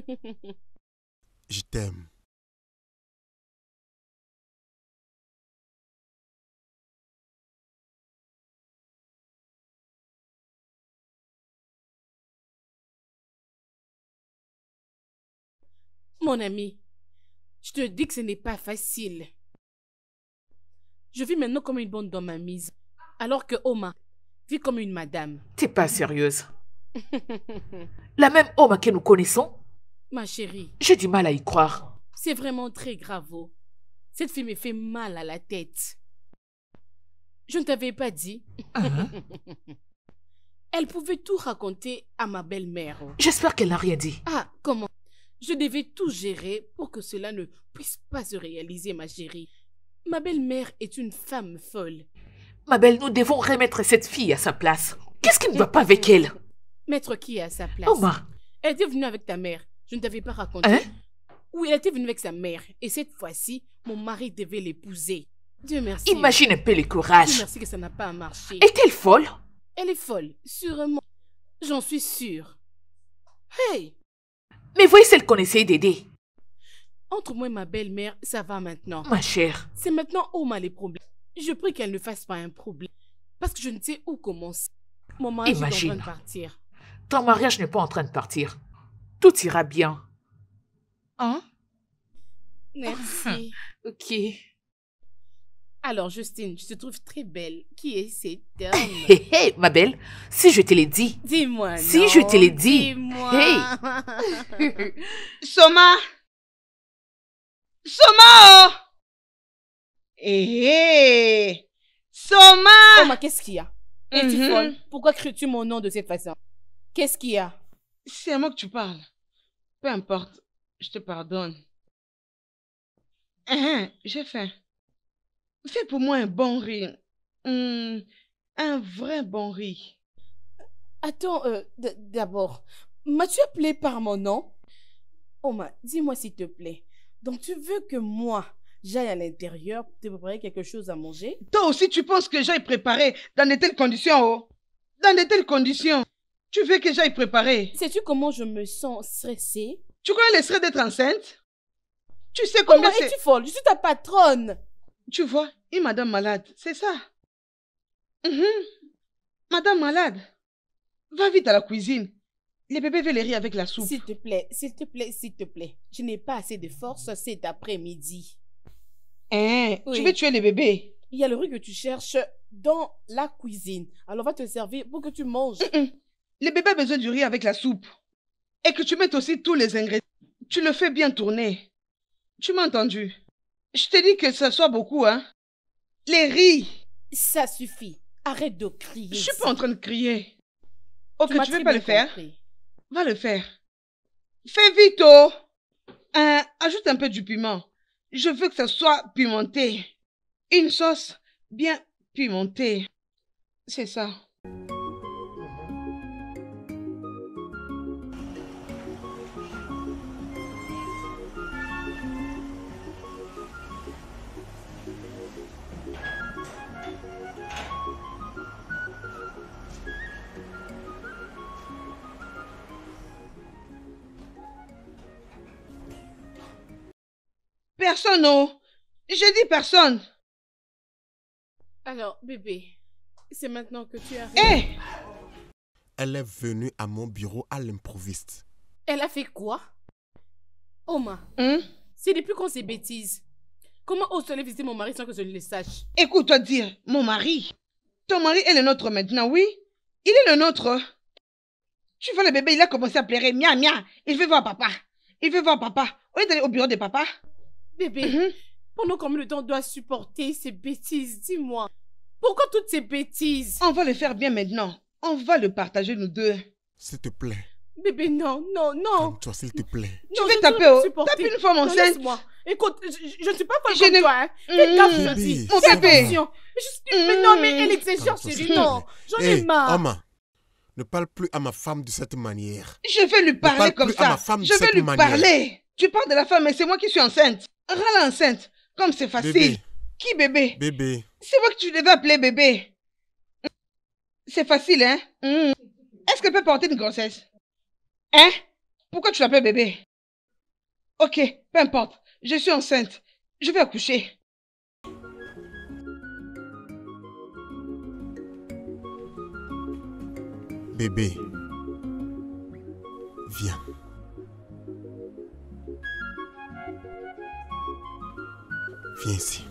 Je t'aime. Mon ami, je te dis que ce n'est pas facile. Je vis maintenant comme une bonne dans ma mise, alors que Oma vit comme une madame. T'es pas sérieuse. La même Oma que nous connaissons? Ma chérie, J'ai du mal à y croire. c'est vraiment très grave. Cette fille me fait mal à la tête. Je ne t'avais pas dit. Elle pouvait tout raconter à ma belle-mère. J'espère qu'elle n'a rien dit. Ah, comment? Je devais tout gérer pour que cela ne puisse pas se réaliser, ma chérie. Ma belle-mère est une femme folle. Ma belle, nous devons remettre cette fille à sa place. Qu'est-ce qui ne va pas avec elle? Mettre qui à sa place? Oma, Elle était venue avec ta mère. Je ne t'avais pas raconté. Hein? Oui, elle était venue avec sa mère. Et cette fois-ci, mon mari devait l'épouser. Dieu merci. imagine un peu le Dieu courage. merci que ça n'a pas marché. Est-elle folle? Elle est folle, sûrement. J'en suis sûre. Hey! Mais voyez celle qu'on essayait d'aider. Entre moi et ma belle-mère, ça va maintenant. Ma chère, C'est maintenant Oma les problèmes. Je prie qu'elle ne fasse pas un problème. Parce que je ne sais où commencer. Mon mari est en train Imagine. de partir. ton mariage n'est pas en train de partir. Tout ira bien. Hein? Merci. Ok. Alors, Justine, je te trouve très belle. Qui est cet homme? Hé, hé, ma belle, si je te l'ai dit. Dis-moi. Si non, je te l'ai dit. Dis-moi. Soma! Soma! Eh! Soma! Oma, qu'est-ce qu'il y a? Es-tu Mhm. folle? Pourquoi cries-tu mon nom de cette façon? Qu'est-ce qu'il y a? C'est à moi que tu parles. Peu importe, je te pardonne. J'ai faim. Fais pour moi un bon riz. Un vrai bon riz. Attends, d'abord, m'as-tu appelé par mon nom? Oma, dis-moi s'il te plaît. Donc tu veux que moi, j'aille à l'intérieur te préparer quelque chose à manger? Toi aussi, tu penses que j'aille préparer dans de telles conditions, oh? Dans de telles conditions. Tu veux que j'aille préparer? Sais-tu comment je me sens stressée? Tu connais les stress d'être enceinte? Tu sais combien c'est... es-tu folle? Je suis ta patronne. Tu vois, une madame malade, c'est ça. Madame malade. Va vite à la cuisine. Les bébés veulent les riz avec la soupe. S'il te plaît, s'il te plaît, s'il te plaît. Je n'ai pas assez de force cet après-midi. Oui. Tu veux tuer les bébés? Il y a le riz que tu cherches dans la cuisine. Alors on va te servir pour que tu manges. Les bébés ont besoin du riz avec la soupe. Et que tu mettes aussi tous les ingrédients. Tu le fais bien tourner. Tu m'as entendu? Je te dis que ça soit beaucoup, hein. Les riz. Ça suffit. Arrête de crier. Je suis pas en train de crier. Ok, tu veux pas le faire? Va le faire. Fais vite, oh. Ajoute un peu du piment. Je veux que ça soit pimenté. Une sauce bien pimentée. C'est ça. Personne, oh. Je dis personne. Alors, bébé, c'est maintenant que tu arrives. Hé! Elle est venue à mon bureau à l'improviste. Elle a fait quoi? Oma, c'est depuis quand ces bêtises? Comment oses-tu visiter mon mari sans que je le sache? Écoute-toi dire, mon mari. Ton mari est le nôtre maintenant, oui? Il est le nôtre. Tu vois le bébé, il a commencé à pleurer. Mia, mia. Il veut voir papa. Il veut voir papa. Au lieu d'aller au bureau de papa. Bébé, pendant combien de temps on doit supporter ces bêtises? Dis-moi. Pourquoi toutes ces bêtises? On va le faire bien maintenant. On va le partager nous deux. S'il te plaît. Bébé, non, non, non. Calme-toi, s'il te plaît. Tu veux taper, oh? Tape une femme enceinte. Laisse-moi. Écoute, je ne suis pas folle comme toi, hein. Fais gaffe, je dis. Mon Fais bébé. attention. Mais non, mais elle exagère, chérie, non. J'en ai marre. Oma, ne parle plus à ma femme de cette manière. Je vais lui parler comme ça. Je vais lui parler. Tu parles de la femme, mais c'est moi qui suis enceinte. Râle enceinte. Comme c'est facile. Bébé. Qui bébé? Bébé. C'est moi que tu devais appeler bébé. C'est facile, hein? Est-ce qu'elle peut porter une grossesse? Hein? Pourquoi tu l'appelles bébé? Ok, peu importe. Je suis enceinte. Je vais accoucher. Bébé. Viens. Viens ici.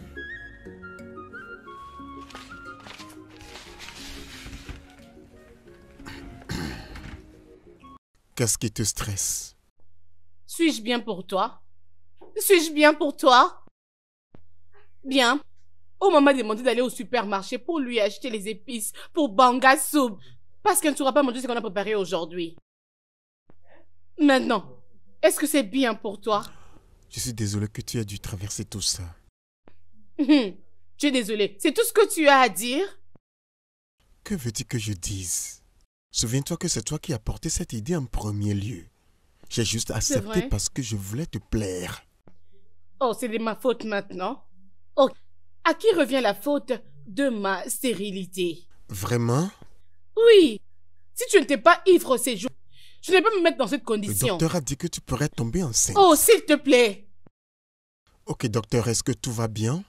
Qu'est-ce qui te stresse? Suis-je bien pour toi? Suis-je bien pour toi? Bien. Oh, maman m'a demandé d'aller au supermarché pour lui acheter les épices pour Banga Soup. Parce qu'elle ne saura pas manger ce qu'on a préparé aujourd'hui. Maintenant, est-ce que c'est bien pour toi? Je suis désolé que tu aies dû traverser tout ça. Tu es désolé. C'est tout ce que tu as à dire? Que veux-tu que je dise? Souviens-toi que c'est toi qui as porté cette idée en premier lieu. J'ai juste accepté parce que je voulais te plaire. Oh, c'est de ma faute maintenant. Oh, à qui revient la faute de ma stérilité? Vraiment? Oui. Si tu n'étais pas ivre ces jours, je ne vais pas me mettre dans cette condition. Le docteur a dit que tu pourrais tomber enceinte. Oh, s'il te plaît. Ok, docteur, est-ce que tout va bien?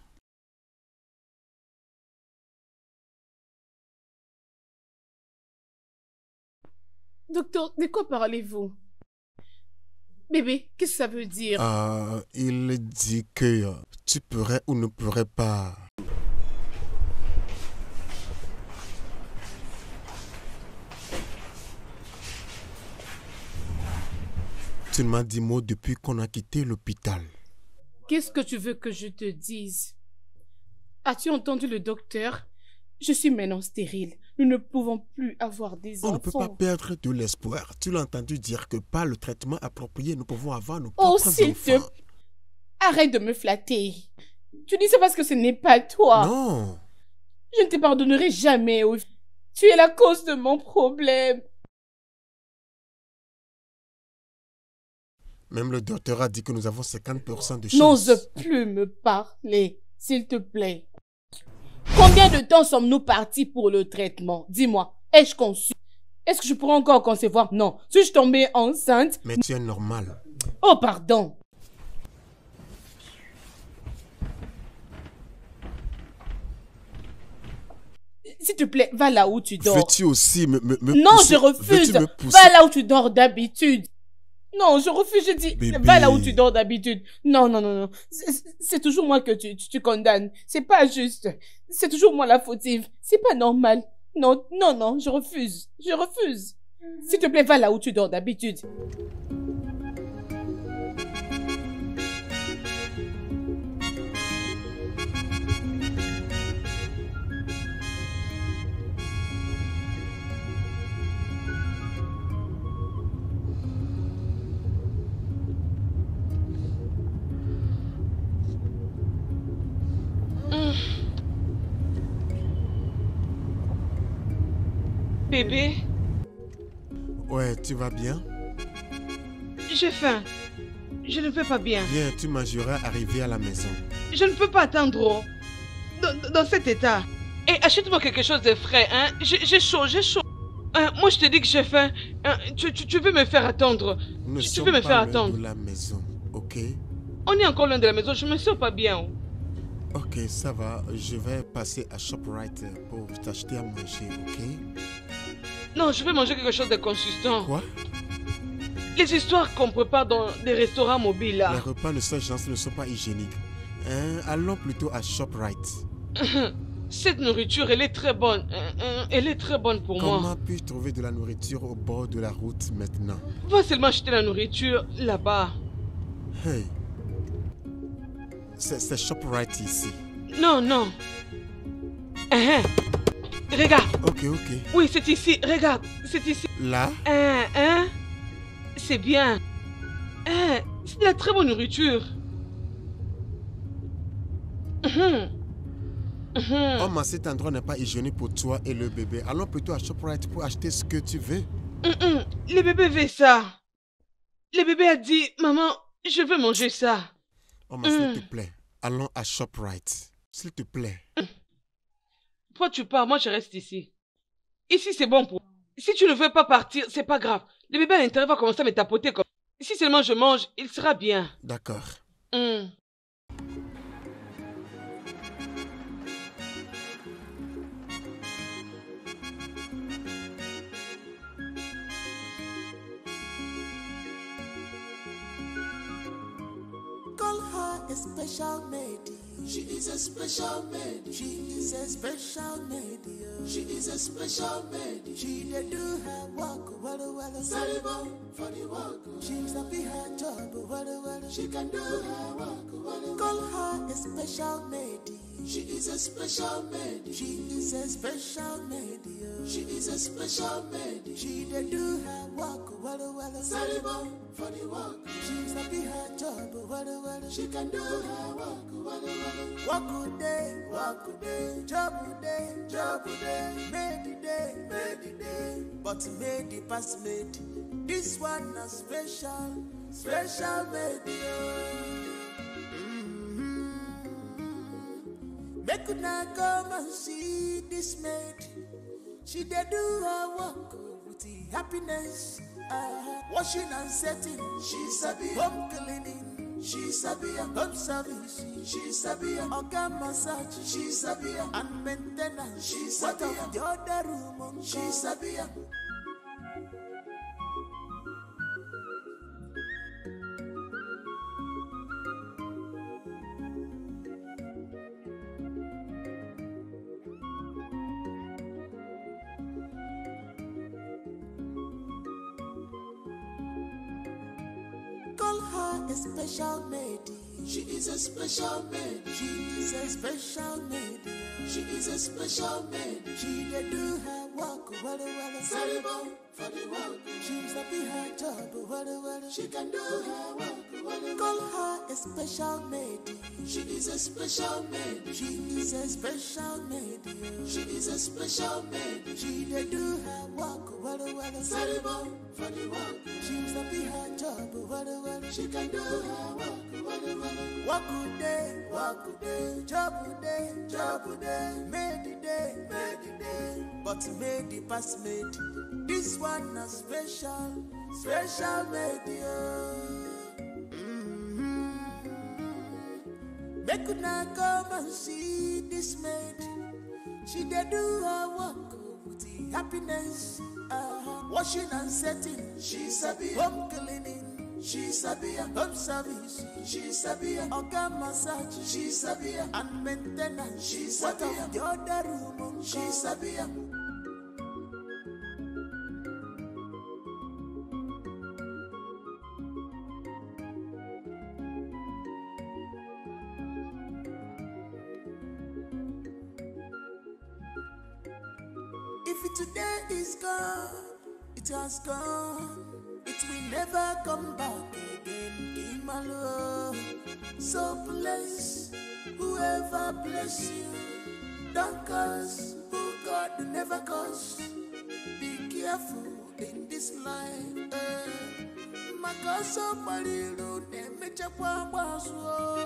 Docteur, de quoi parlez-vous? Bébé, qu'est-ce que ça veut dire? Il dit que tu pourrais ou ne pourrais pas. Tu ne m'as dit mot depuis qu'on a quitté l'hôpital. Qu'est-ce que tu veux que je te dise? As-tu entendu le docteur? Je suis maintenant stérile. Nous ne pouvons plus avoir des enfants. On ne peut pas perdre de l'espoir. Tu l'as entendu dire que par le traitement approprié, nous pouvons avoir nos propres enfants. Oh, s'il te... Arrête de me flatter. Tu dis ça parce que ce n'est pas toi. Non. Je ne te pardonnerai jamais, Ovi. Tu es la cause de mon problème. Même le docteur a dit que nous avons 50% de chance. N'ose plus me parler, s'il te plaît. Combien de temps sommes-nous partis pour le traitement? Dis-moi, ai-je conçu? Est-ce que je pourrais encore concevoir? Non. Suis-je tombée enceinte? Mais tu es normal. Oh, pardon. S'il te plaît, va là où tu dors. Veux-tu aussi me Non, pousser? je refuse. Veux-tu me pousser? Va là où tu dors d'habitude. Non, je refuse, je dis, Bébé. va là où tu dors d'habitude. Non, non, non, non. C'est toujours moi que tu condamnes. C'est pas juste. C'est toujours moi la fautive. C'est pas normal. Non, non, non, je refuse. Je refuse. S'il te plaît, va là où tu dors d'habitude. Bébé? Ouais, tu vas bien? J'ai faim. Je ne vais pas bien. Viens, tu mangeras arrivé à la maison. Je ne peux pas attendre dans cet état. Et achète-moi quelque chose de frais, hein. J'ai chaud, j'ai chaud. Moi, je te dis que j'ai faim. Tu veux me faire attendre. Nous ne Tu sommes veux me pas faire loin attendre. de la maison, ok? On est encore loin de la maison, je me sens pas bien. Ok, ça va. Je vais passer à ShopRite pour t'acheter à manger, ok? Non, je veux manger quelque chose de consistant. Quoi? Les histoires qu'on prépare dans des restaurants mobiles là. Les repas de ce genre ne sont pas hygiéniques. Hein? Allons plutôt à ShopRite. Cette nourriture, elle est très bonne. Elle est très bonne pour moi. Comment puis-je trouver de la nourriture au bord de la route maintenant? Va seulement acheter la nourriture là-bas. Hey. C'est ShopRite ici. Non, non. Regarde. Ok, ok. Oui, c'est ici. Regarde, c'est ici. Là? C'est bien. C'est de la très bonne nourriture. Oh, mais cet endroit n'est pas hygiénique pour toi et le bébé. Allons plutôt à ShopRite pour acheter ce que tu veux. Le bébé veut ça. Le bébé a dit, maman, je veux manger ça. Oh, mais s'il te plaît, allons à ShopRite. S'il te plaît. Toi, tu pars, moi, je reste ici. Ici, c'est bon pour... Si tu ne veux pas partir, c'est pas grave. Le bébé à l'intérieur va commencer à me tapoter comme... Si seulement je mange, il sera bien. D'accord. Call her a special lady. She is a special lady. She is a special lady. She is a special lady. She dey do her work well. Sorry for the work. She's a be her job well. She can do her work well. Call her a special lady. She is a special lady. She is a special lady. She is a special lady. She dey do her work well. Sorry for the work. She's a be her job well. She can do her work well. Work good day, job good day, made the day, but made the past made. This one a special made. Make una come and see this maid. She dey do her work with the happiness. Washing and setting, she's sabi. Home cleaning, she's sabi. Home service, she's sabi. Organ massage, she's sabi. And maintenance, she's sabi. What of the other room, she's sabi. Call her a special lady. She is a special lady. She is a special lady. She is a special lady. She dey do her work She's a behind job, she can do her work. Call her a special lady. She is a special lady. She is a special lady. She is a special lady. She dey do her work, very well. She's a behind job, she can do her work. Work good day, job good day, made the day, but made the past made. This one a special lady. Make una come and see this maid. She dey do her work with the happiness. Washing and setting, she's a be home cleaning. She's a be home service. She's a be organ massage. She's a be and maintenance. She's a be the other room. She's a be. If today is gone, it has gone. It will never come back again. Kimalo. So bless whoever bless you. Don't curse who God never curse. Be careful in this life. Makaso palilu nemecha kwa basu.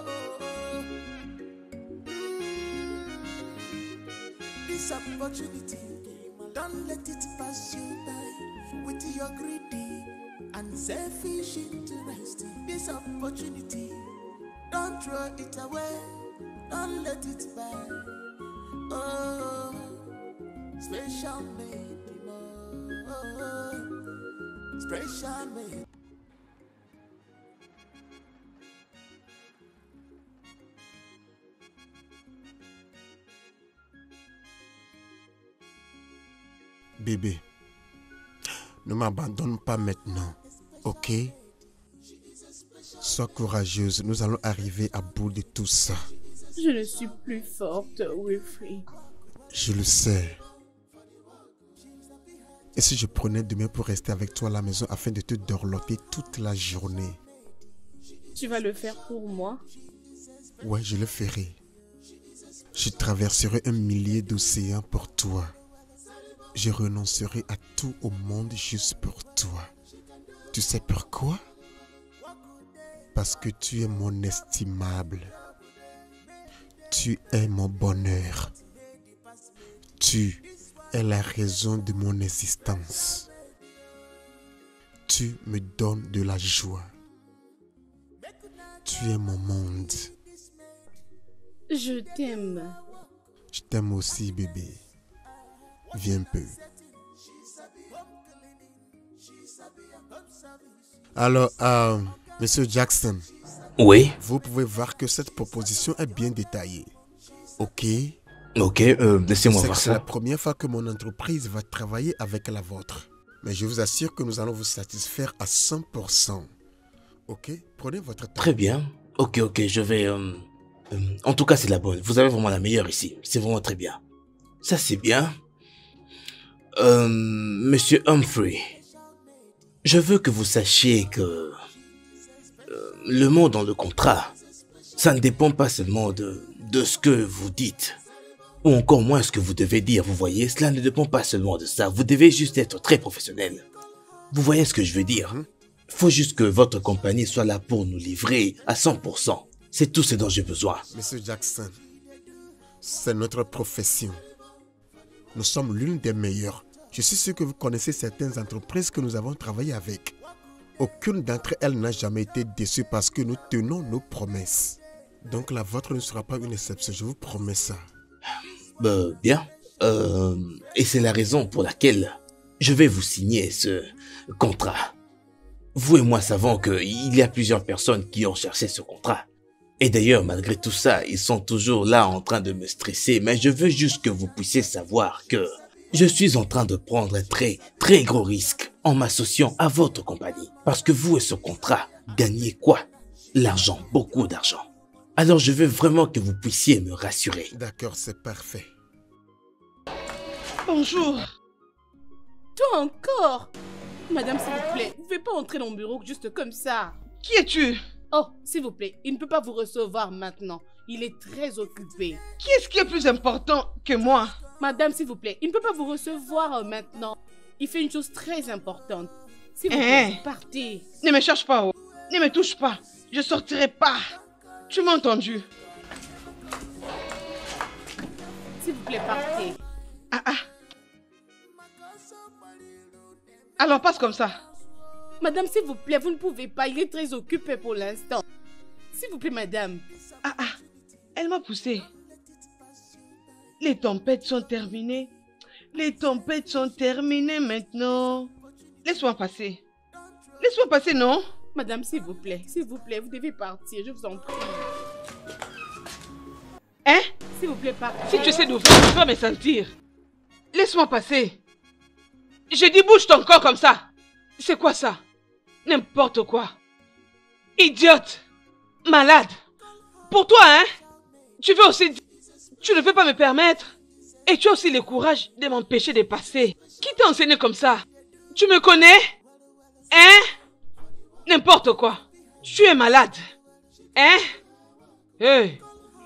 This opportunity, don't let it pass you by with your greedy and selfish interest. This opportunity, don't throw it away, don't let it by. Oh, special made, oh, special made. Bébé, ne m'abandonne pas maintenant, ok? Sois courageuse, nous allons arriver à bout de tout ça. Je ne suis plus forte, Wilfrid. Je le sais. Et si je prenais demain pour rester avec toi à la maison afin de te dorloter toute la journée? Tu vas le faire pour moi? Ouais, je le ferai. Je traverserai 1 millier d'océans pour toi. Je renoncerai à tout au monde juste pour toi. Tu sais pourquoi? Parce que tu es mon estimable. Tu es mon bonheur. Tu es la raison de mon existence. Tu me donnes de la joie. Tu es mon monde. Je t'aime. Je t'aime aussi, bébé. Viens un peu. Alors, Monsieur Jackson. Oui. Vous pouvez voir que cette proposition est bien détaillée. Ok? Ok, laissez-moi voir C'est la ça. première fois que mon entreprise va travailler avec la vôtre. Mais je vous assure que nous allons vous satisfaire à 100%. Ok? Prenez votre temps. Très bien. Ok, je vais... en tout cas, c'est la bonne. Vous avez vraiment la meilleure ici. C'est vraiment très bien. Ça, c'est bien. Monsieur Humphrey, je veux que vous sachiez que le mot dans le contrat, ça ne dépend pas seulement de ce que vous dites, ou encore moins ce que vous devez dire, vous voyez, cela ne dépend pas seulement de ça, vous devez juste être très professionnel. Vous voyez ce que je veux dire? Il faut juste que votre compagnie soit là pour nous livrer à 100%. C'est tout ce dont j'ai besoin. Monsieur Jackson, c'est notre profession. Nous sommes l'une des meilleures. Je suis sûr que vous connaissez certaines entreprises que nous avons travaillé avec. Aucune d'entre elles n'a jamais été déçue parce que nous tenons nos promesses. Donc la vôtre ne sera pas une exception, je vous promets ça. Bien. Et c'est la raison pour laquelle je vais vous signer ce contrat. Vous et moi savons qu'il y a plusieurs personnes qui ont cherché ce contrat. Et d'ailleurs, malgré tout ça, ils sont toujours là en train de me stresser. Mais je veux juste que vous puissiez savoir que je suis en train de prendre un très, très gros risque en m'associant à votre compagnie. Parce que vous et ce contrat, gagnez quoi? L'argent, beaucoup d'argent. Alors je veux vraiment que vous puissiez me rassurer. D'accord, c'est parfait. Bonjour. Toi encore? Madame, s'il vous plaît, vous ne pouvez pas entrer dans mon bureau juste comme ça. Qui es-tu? Oh, s'il vous plaît, il ne peut pas vous recevoir maintenant. Il est très occupé. Qui est-ce qui est plus important que moi? Madame, s'il vous plaît, il ne peut pas vous recevoir maintenant. Il fait une chose très importante. S'il vous plaît, vous partez. Ne me cherche pas, oh. Ne me touche pas. Je sortirai pas. Tu m'as entendu? S'il vous plaît, partez. Alors passe comme ça. Madame, s'il vous plaît, vous ne pouvez pas. Il est très occupé pour l'instant. S'il vous plaît, madame. Elle m'a poussé. Les tempêtes sont terminées. Les tempêtes sont terminées maintenant. Laisse-moi passer. Laisse-moi passer, non? Madame, s'il vous plaît, vous devez partir, je vous en prie. Hein? S'il vous plaît, partez. Si tu essaies d'ouvrir, tu vas me sentir. Laisse-moi passer. Je dis bouge ton corps comme ça. C'est quoi ça? N'importe quoi. Idiote. Malade. Pour toi, hein? Tu veux aussi... Tu ne veux pas me permettre. Et tu as aussi le courage de m'empêcher de passer. Qui t'a enseigné comme ça? Tu me connais? Hein? N'importe quoi. Tu es malade. Hein? Hey.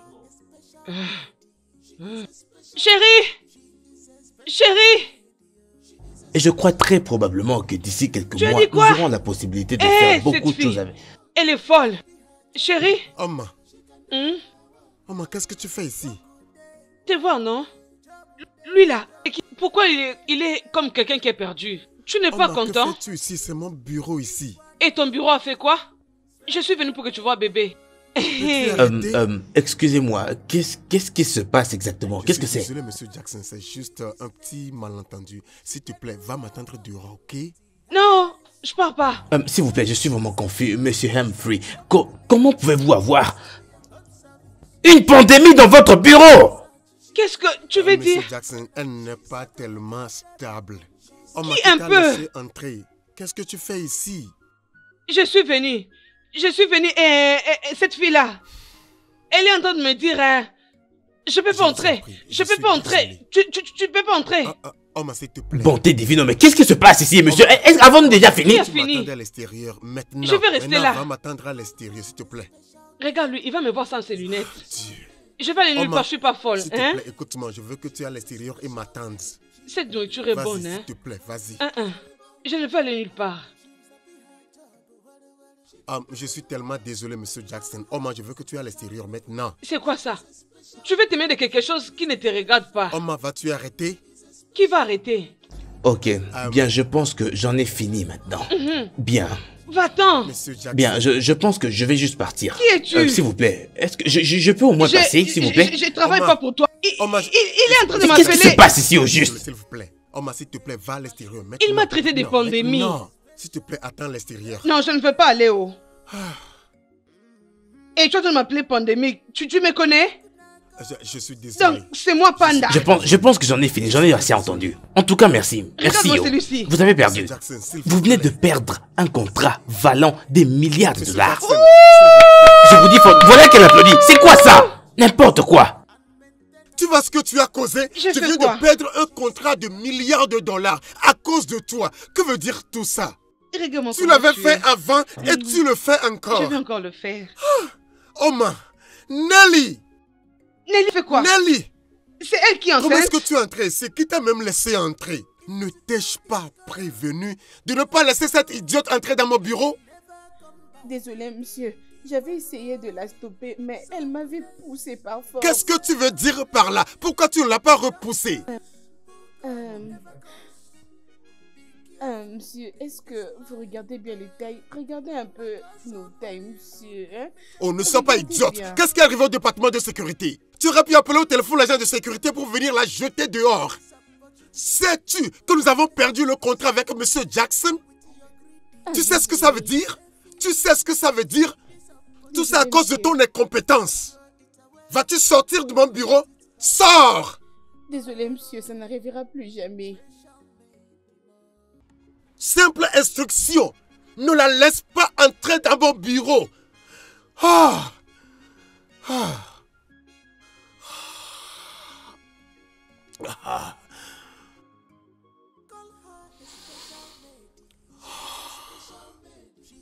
Chérie! Chérie! Et je crois très probablement que d'ici quelques mois, nous aurons la possibilité de faire beaucoup de choses avec. Elle est folle. Chérie? Oma. Oma, qu'est-ce que tu fais ici? Tu vois, non? Lui là, pourquoi il est comme quelqu'un qui est perdu? Tu n'es pas content? Que fais-tu ici? C'est mon bureau ici. Et ton bureau a fait quoi? Je suis venu pour que tu vois bébé. Excusez-moi, qu'est-ce qui se passe exactement? Qu'est-ce que c'est? Désolé, monsieur Jackson, c'est juste un petit malentendu. S'il te plaît, va m'attendre dehors, ok? Non, je pars pas. S'il vous plaît, je suis vraiment confus, monsieur Humphrey. Comment pouvez-vous avoir une pandémie dans votre bureau? Qu'est-ce que tu veux dire? Monsieur Jackson, elle n'est pas tellement stable. Qui un peu? Qu'est-ce que tu fais ici? Je suis venu et cette fille-là, elle est en train de me dire, je peux pas entrer, je peux pas entrer, tu peux pas entrer. Oma, s'il te plaît. Bonté divine, mais qu'est-ce qui se passe ici, monsieur? Avons-nous déjà fini? À l'extérieur maintenant. Je vais rester là. Va m'attendre à l'extérieur, s'il te plaît. Regarde-lui, il va me voir sans ses lunettes. Dieu. Je vais aller nulle part, je suis pas folle. S'il te plaît, écoute-moi, je veux que tu ailles à l'extérieur et m'attendes. Cette nourriture est bonne, hein? S'il te plaît, vas-y. Je ne veux aller nulle part. Je suis tellement désolé, monsieur Jackson. Oma, je veux que tu ailles à l'extérieur maintenant. C'est quoi ça? Tu veux t'aimer de quelque chose qui ne te regarde pas. Oma, vas-tu arrêter? Qui va arrêter? Ok, bien, je pense que j'en ai fini maintenant. Bien. Va-t'en. Bien, je pense que je vais juste partir. Qui es-tu? S'il vous plaît, est-ce que je peux au moins passer, s'il vous plaît? Je travaille pas pour toi. Il est en train de m'appeler. Qu'est-ce qui se passe ici au juste? S'il vous plaît. Oma, s'il te plaît, va à l'extérieur maintenant. Il m'a traité de pandémie. Non, s'il te plaît, attends à l'extérieur. Non, je ne veux pas aller haut. Et tu as de m'appeler pandémique. Tu me connais? Je suis désolé. Donc, c'est moi, Panda. Je pense que j'en ai fini, j'en ai assez entendu. En tout cas, merci. Merci. Celui-ci. Vous avez perdu. Jackson, vous venez de perdre un contrat valant des milliards de dollars. Je vous dis, voilà qu'elle applaudit. C'est quoi ça? N'importe quoi. Tu vois ce que tu as causé? Tu viens de perdre un contrat de milliards de dollars à cause de toi. Que veut dire tout ça? Tu l'avais fait avant et tu le fais encore. Je vais encore le faire. Oma, Nelly. Nelly fait quoi? Nelly. C'est elle qui est enceinte. Comment est-ce que tu es entré? C'est qui t'a même laissé entrer? Ne t'ai-je pas prévenu de ne pas laisser cette idiote entrer dans mon bureau? Désolé, monsieur. J'avais essayé de la stopper, mais elle m'avait poussé par force. Qu'est-ce que tu veux dire par là? Pourquoi tu ne l'as pas repoussée? Monsieur, est-ce que vous regardez bien les tailles? Regardez un peu nos tailles, monsieur. Hein? Oh, ne sois pas idiote. Qu'est-ce qui arrive au département de sécurité? Tu aurais pu appeler au téléphone l'agent de sécurité pour venir la jeter dehors. Sais-tu que nous avons perdu le contrat avec monsieur Jackson? Tu sais ce que ça veut dire? Tu sais ce que ça veut dire? Tout ça à cause de ton incompétence. Vas-tu sortir de mon bureau? Sors! Désolé, monsieur, ça n'arrivera plus jamais. Simple instruction. Ne la laisse pas entrer dans mon bureau.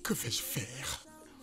Que vais-je faire?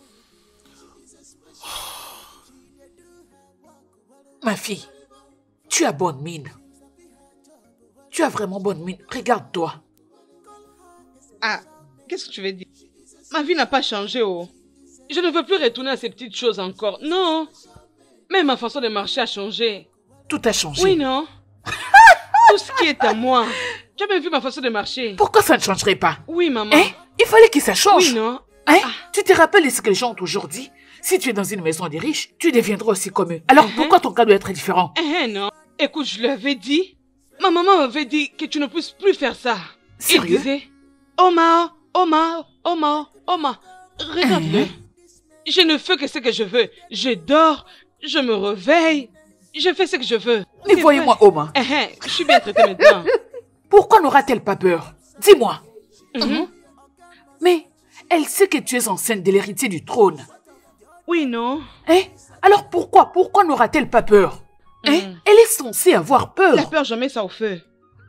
Ma fille, tu as bonne mine. Tu as vraiment bonne mine. Regarde-toi. Ah, qu'est-ce que tu veux dire? Ma vie n'a pas changé, oh. Je ne veux plus retourner à ces petites choses encore. Non. Même ma façon de marcher a changé. Tout a changé. Oui, non? Tout ce qui est à moi. Tu as bien vu ma façon de marcher. Pourquoi ça ne changerait pas? Oui, maman. Hein? Il fallait que ça change. Oui, non? Hein? Tu te rappelles de ce que les gens ont aujourd'hui? Si tu es dans une maison des riches, tu deviendras aussi comme eux. Alors pourquoi ton cas doit être différent? Non. Écoute, je l'avais dit. Ma maman m'avait dit que tu ne puisses plus faire ça. Sérieux? Il disait, Omar, Omar, Omar, Omar. Regarde-le. Je ne fais que ce que je veux. Je dors, je me réveille, je fais ce que je veux. Mais voyez-moi, Oma. Je suis bien traitée maintenant. Pourquoi n'aura-t-elle pas peur? Dis-moi. Mais elle sait que tu es enceinte de l'héritier du trône. Oui, non? Hein? Alors pourquoi n'aura-t-elle pas peur? Hein? Elle est censée avoir peur. La peur, je mets ça au feu.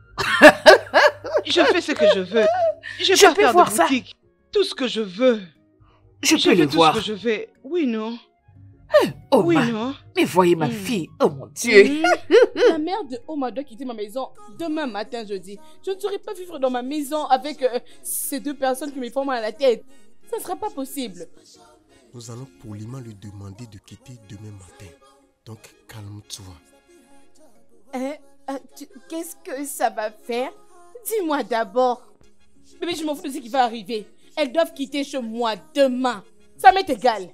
Je fais ce que je veux. Je peux voir ça. Tout ce que je veux. Je peux le voir. Tout ce que je veux. Oui, non? Oh, oui, non? Mais voyez ma fille. Oh mon Dieu. La mère de Oma doit quitter ma maison demain matin, jeudi. Je ne saurais pas vivre dans ma maison avec ces deux personnes qui me font mal à la tête. Ça ne sera pas possible. Nous allons poliment lui demander de quitter demain matin. Donc, calme-toi. Qu'est-ce que ça va faire? Dis-moi d'abord. Bébé, je m'en fous de ce qui va arriver. Elles doivent quitter chez moi demain. Ça m'est égal.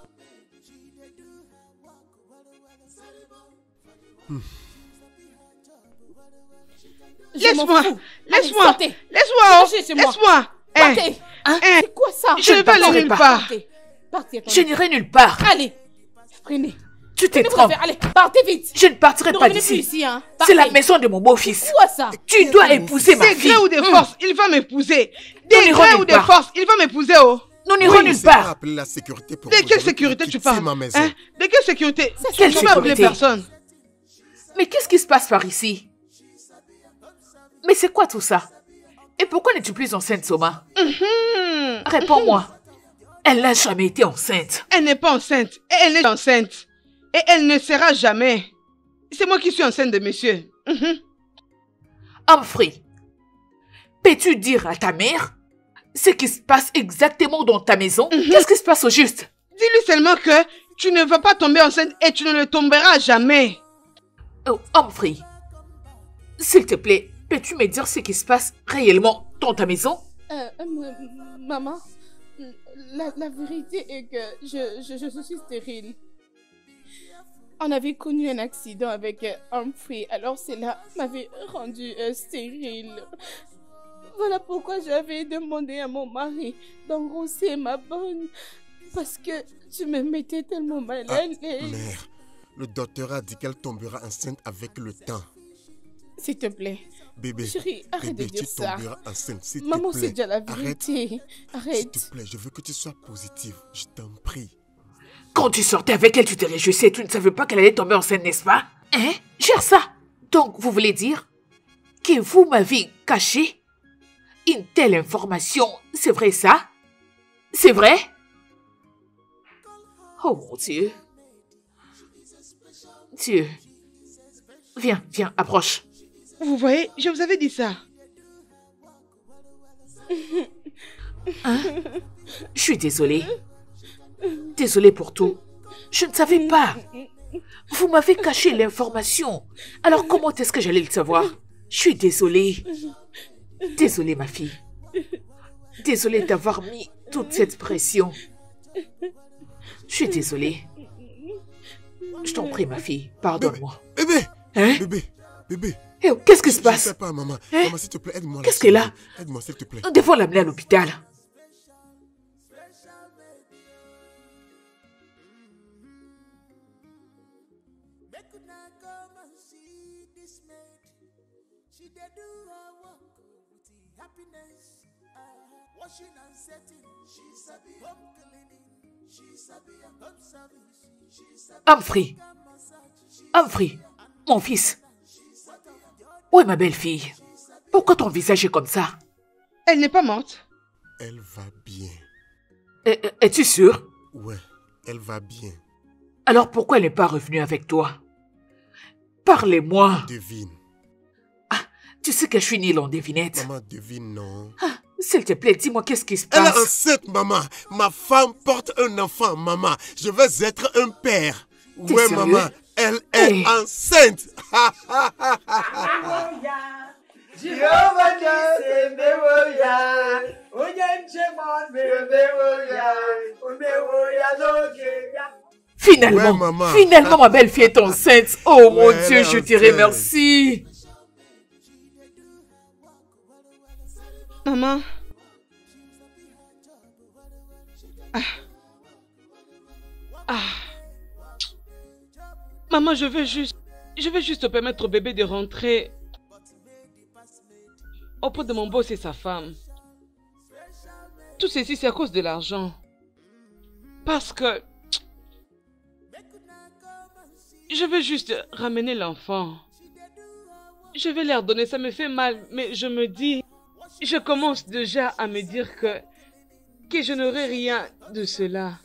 Laisse-moi. Laisse-moi. Laisse-moi. Laisse-moi. Partez. C'est quoi ça? Je ne vais pas aller nulle part. Partez, je n'irai nulle part. Allez. Prenez. Tu t'es trompé. Allez, partez vite. Je ne partirai pas d'ici. Hein. C'est la maison de mon beau-fils. Quoi ça? Tu dois épouser ma fille. Des gré ou des forces, il va m'épouser. Des gré ou des forces, il va m'épouser, oh. Nous n'irons nulle part. De quelle sécurité tu parles? De quelle sécurité? Quelle sécurité? Appeler personne. Mais qu'est-ce qui se passe par ici? Mais c'est quoi tout ça? Et pourquoi n'es-tu plus enceinte, Soma? Réponds-moi. Elle n'a jamais été enceinte. Elle n'est pas enceinte. Et elle n'est enceinte. Et elle ne sera jamais. C'est moi qui suis enceinte de monsieur. Humphrey, peux-tu dire à ta mère ce qui se passe exactement dans ta maison? Qu'est-ce qui se passe au juste? Dis-lui seulement que tu ne vas pas tomber enceinte et tu ne le tomberas jamais. Oh, Humphrey, s'il te plaît, peux-tu me dire ce qui se passe réellement dans ta maison? Maman, la vérité est que je suis stérile. On avait connu un accident avec Humphrey, alors cela m'avait rendue stérile. Voilà pourquoi j'avais demandé à mon mari d'engrosser ma bonne. Parce que tu me mettais tellement mal à l'aise. Mère, le docteur a dit qu'elle tombera enceinte avec le temps. S'il te plaît. Bébé, chérie, arrête de dire ça. Tu tomberas enceinte, s'il te plaît. Maman, c'est déjà la vérité. Arrête. S'il te plaît, je veux que tu sois positive. Je t'en prie. Quand tu sortais avec elle, tu te réjouissais. Tu ne savais pas qu'elle allait tomber enceinte, n'est-ce pas? Hein? Gère ça. Donc, vous voulez dire que vous m'avez caché une telle information? C'est vrai ça? C'est vrai? Oh mon Dieu. Dieu. Viens, approche. Vous voyez, je vous avais dit ça. Hein? Je suis désolée. Désolée pour tout. Je ne savais pas. Vous m'avez caché l'information. Alors comment est-ce que j'allais le savoir? Je suis désolée. Désolée, ma fille. Désolée d'avoir mis toute cette pression. Je suis désolée. Je t'en prie, ma fille. Pardonne-moi. Bébé! Hein? Bébé! Qu'est-ce qui se passe? Je ne sais pas, maman. Hein? Maman, s'il te plaît, aide-moi. Qu'est-ce qu'elle a? Aide-moi, s'il te plaît. Nous devons l'amener à l'hôpital. Humphrey, mon fils. Où est ma belle-fille? Pourquoi ton visage est comme ça? Elle n'est pas morte. Elle va bien. Es-tu sûr? Ouais, elle va bien. Alors pourquoi elle n'est pas revenue avec toi? Parlez-moi. Devine. Ah, tu sais que je suis nulle en devinette. Maman, devine, non. Ah, s'il te plaît, dis-moi qu'est-ce qui se Elle passe. est enceinte, maman. Ma femme porte un enfant, maman. Je vais être un père. T'es Ouais, sérieux? maman. Elle est enceinte. Finalement, Ouais, maman. finalement, ma belle-fille est enceinte. Oh mon Ouais, Dieu, elle je est dirais enceinte. merci. Maman. Maman, je veux juste te permettre au bébé de rentrer auprès de mon boss et sa femme. Tout ceci, c'est à cause de l'argent. Parce que je veux juste ramener l'enfant. Je vais leur donner, ça me fait mal, mais je me dis, je commence déjà à me dire que je n'aurai rien de cela.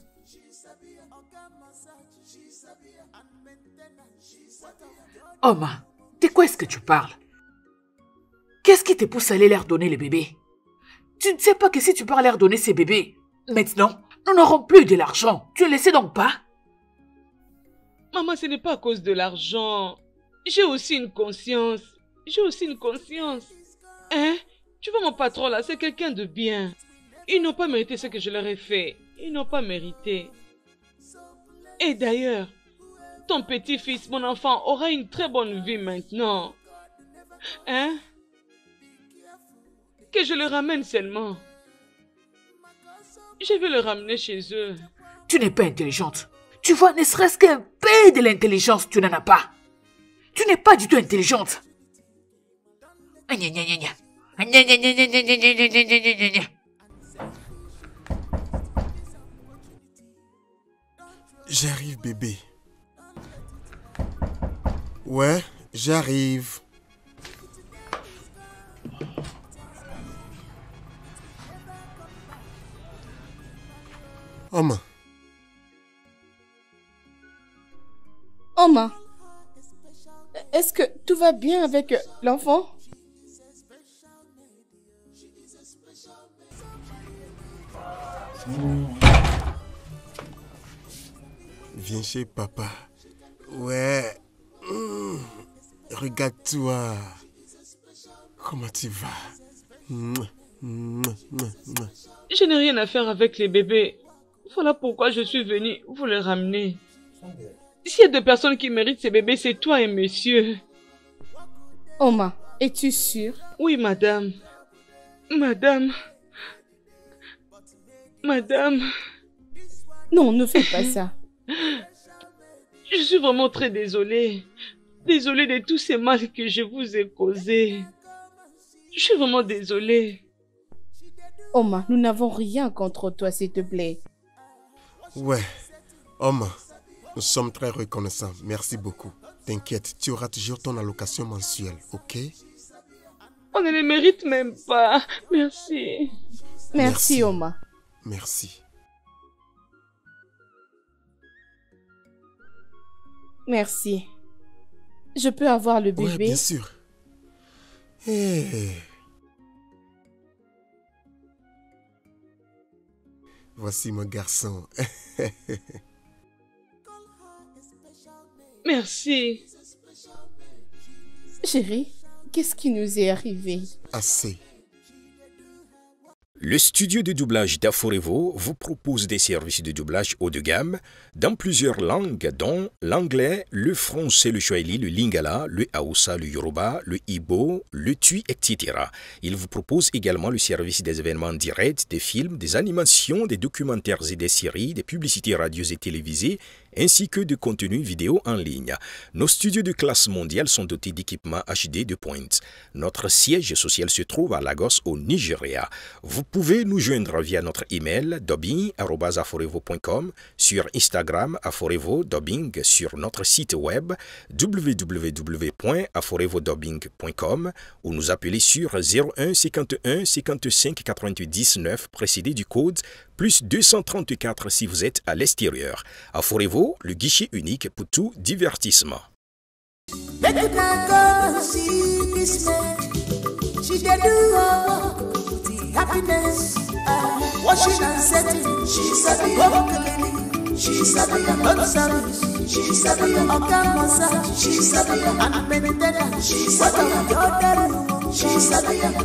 Oma, de quoi est-ce que tu parles? Qu'est-ce qui te pousse à aller leur donner les bébés? Tu ne sais pas que si tu pars leur donner ces bébés, maintenant, nous n'aurons plus de l'argent. Tu ne le sais donc pas? Maman, ce n'est pas à cause de l'argent. J'ai aussi une conscience. J'ai aussi une conscience. Hein? Tu vois mon patron là, c'est quelqu'un de bien. Ils n'ont pas mérité ce que je leur ai fait. Ils n'ont pas mérité. Et d'ailleurs, ton petit-fils, mon enfant, aura une très bonne vie maintenant. Hein? Que je le ramène seulement. Je vais le ramener chez eux. Tu n'es pas intelligente. Tu vois, ne serait-ce qu'un peu de l'intelligence, tu n'en as pas. Tu n'es pas du tout intelligente. J'arrive, bébé. Ouais, j'arrive. Maman. Oma, est-ce que tout va bien avec l'enfant? Viens chez papa. Ouais. Regarde-toi. Comment tu vas? Je n'ai rien à faire avec les bébés. Voilà pourquoi je suis venue vous les ramener. S'il y a deux personnes qui méritent ces bébés, c'est toi et monsieur. Oma, es-tu sûre? Oui, madame. Madame. Madame. Non, ne fais pas ça. Je suis vraiment très désolée. Désolée de tous ces mal que je vous ai causés. Je suis vraiment désolée. Oma, nous n'avons rien contre toi, s'il te plaît. Ouais. Oma, nous sommes très reconnaissants. Merci beaucoup. T'inquiète, tu auras toujours ton allocation mensuelle, ok? On ne les mérite même pas. Merci. Merci, Oma. Merci. Merci. Je peux avoir le bébé? Ouais, bien sûr. Hey. Voici mon garçon. Merci. Chérie, qu'est-ce qui nous est arrivé? Assez. Le studio de doublage d'Aforevo vous propose des services de doublage haut de gamme dans plusieurs langues, dont l'anglais, le français, le swahili, le lingala, le hausa, le yoruba, le igbo, le tui, etc. Il vous propose également le service des événements directs, des films, des animations, des documentaires et des séries, des publicités radios et télévisées, ainsi que de contenus vidéo en ligne. Nos studios de classe mondiale sont dotés d'équipements HD de pointe. Notre siège social se trouve à Lagos, au Nigeria. Vous pouvez nous joindre via notre email dubbing@aforevo.com, sur Instagram Aforevo Dubbing, sur notre site web www.aforevodubbing.com ou nous appeler sur 01 51 55 88 19 précédé du code plus 234 si vous êtes à l'extérieur. Aforevo, le guichet unique pour tout divertissement. She's a good service. She's a good massage. She's a good meditation. She's a good. She's a good.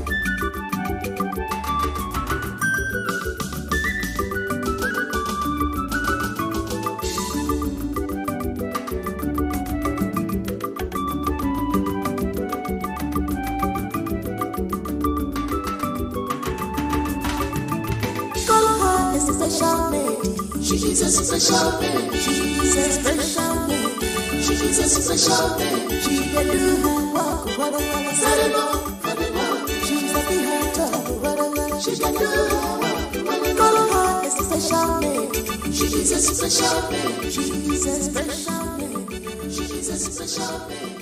She's a special lady. She's a special lady. She's a special lady. She can do her walk, what a wanna say. She's a behavior, what a wanna. She can do her walk, what a wanna. It's a special lady. She's a special lady. She's a special lady. She's a special lady.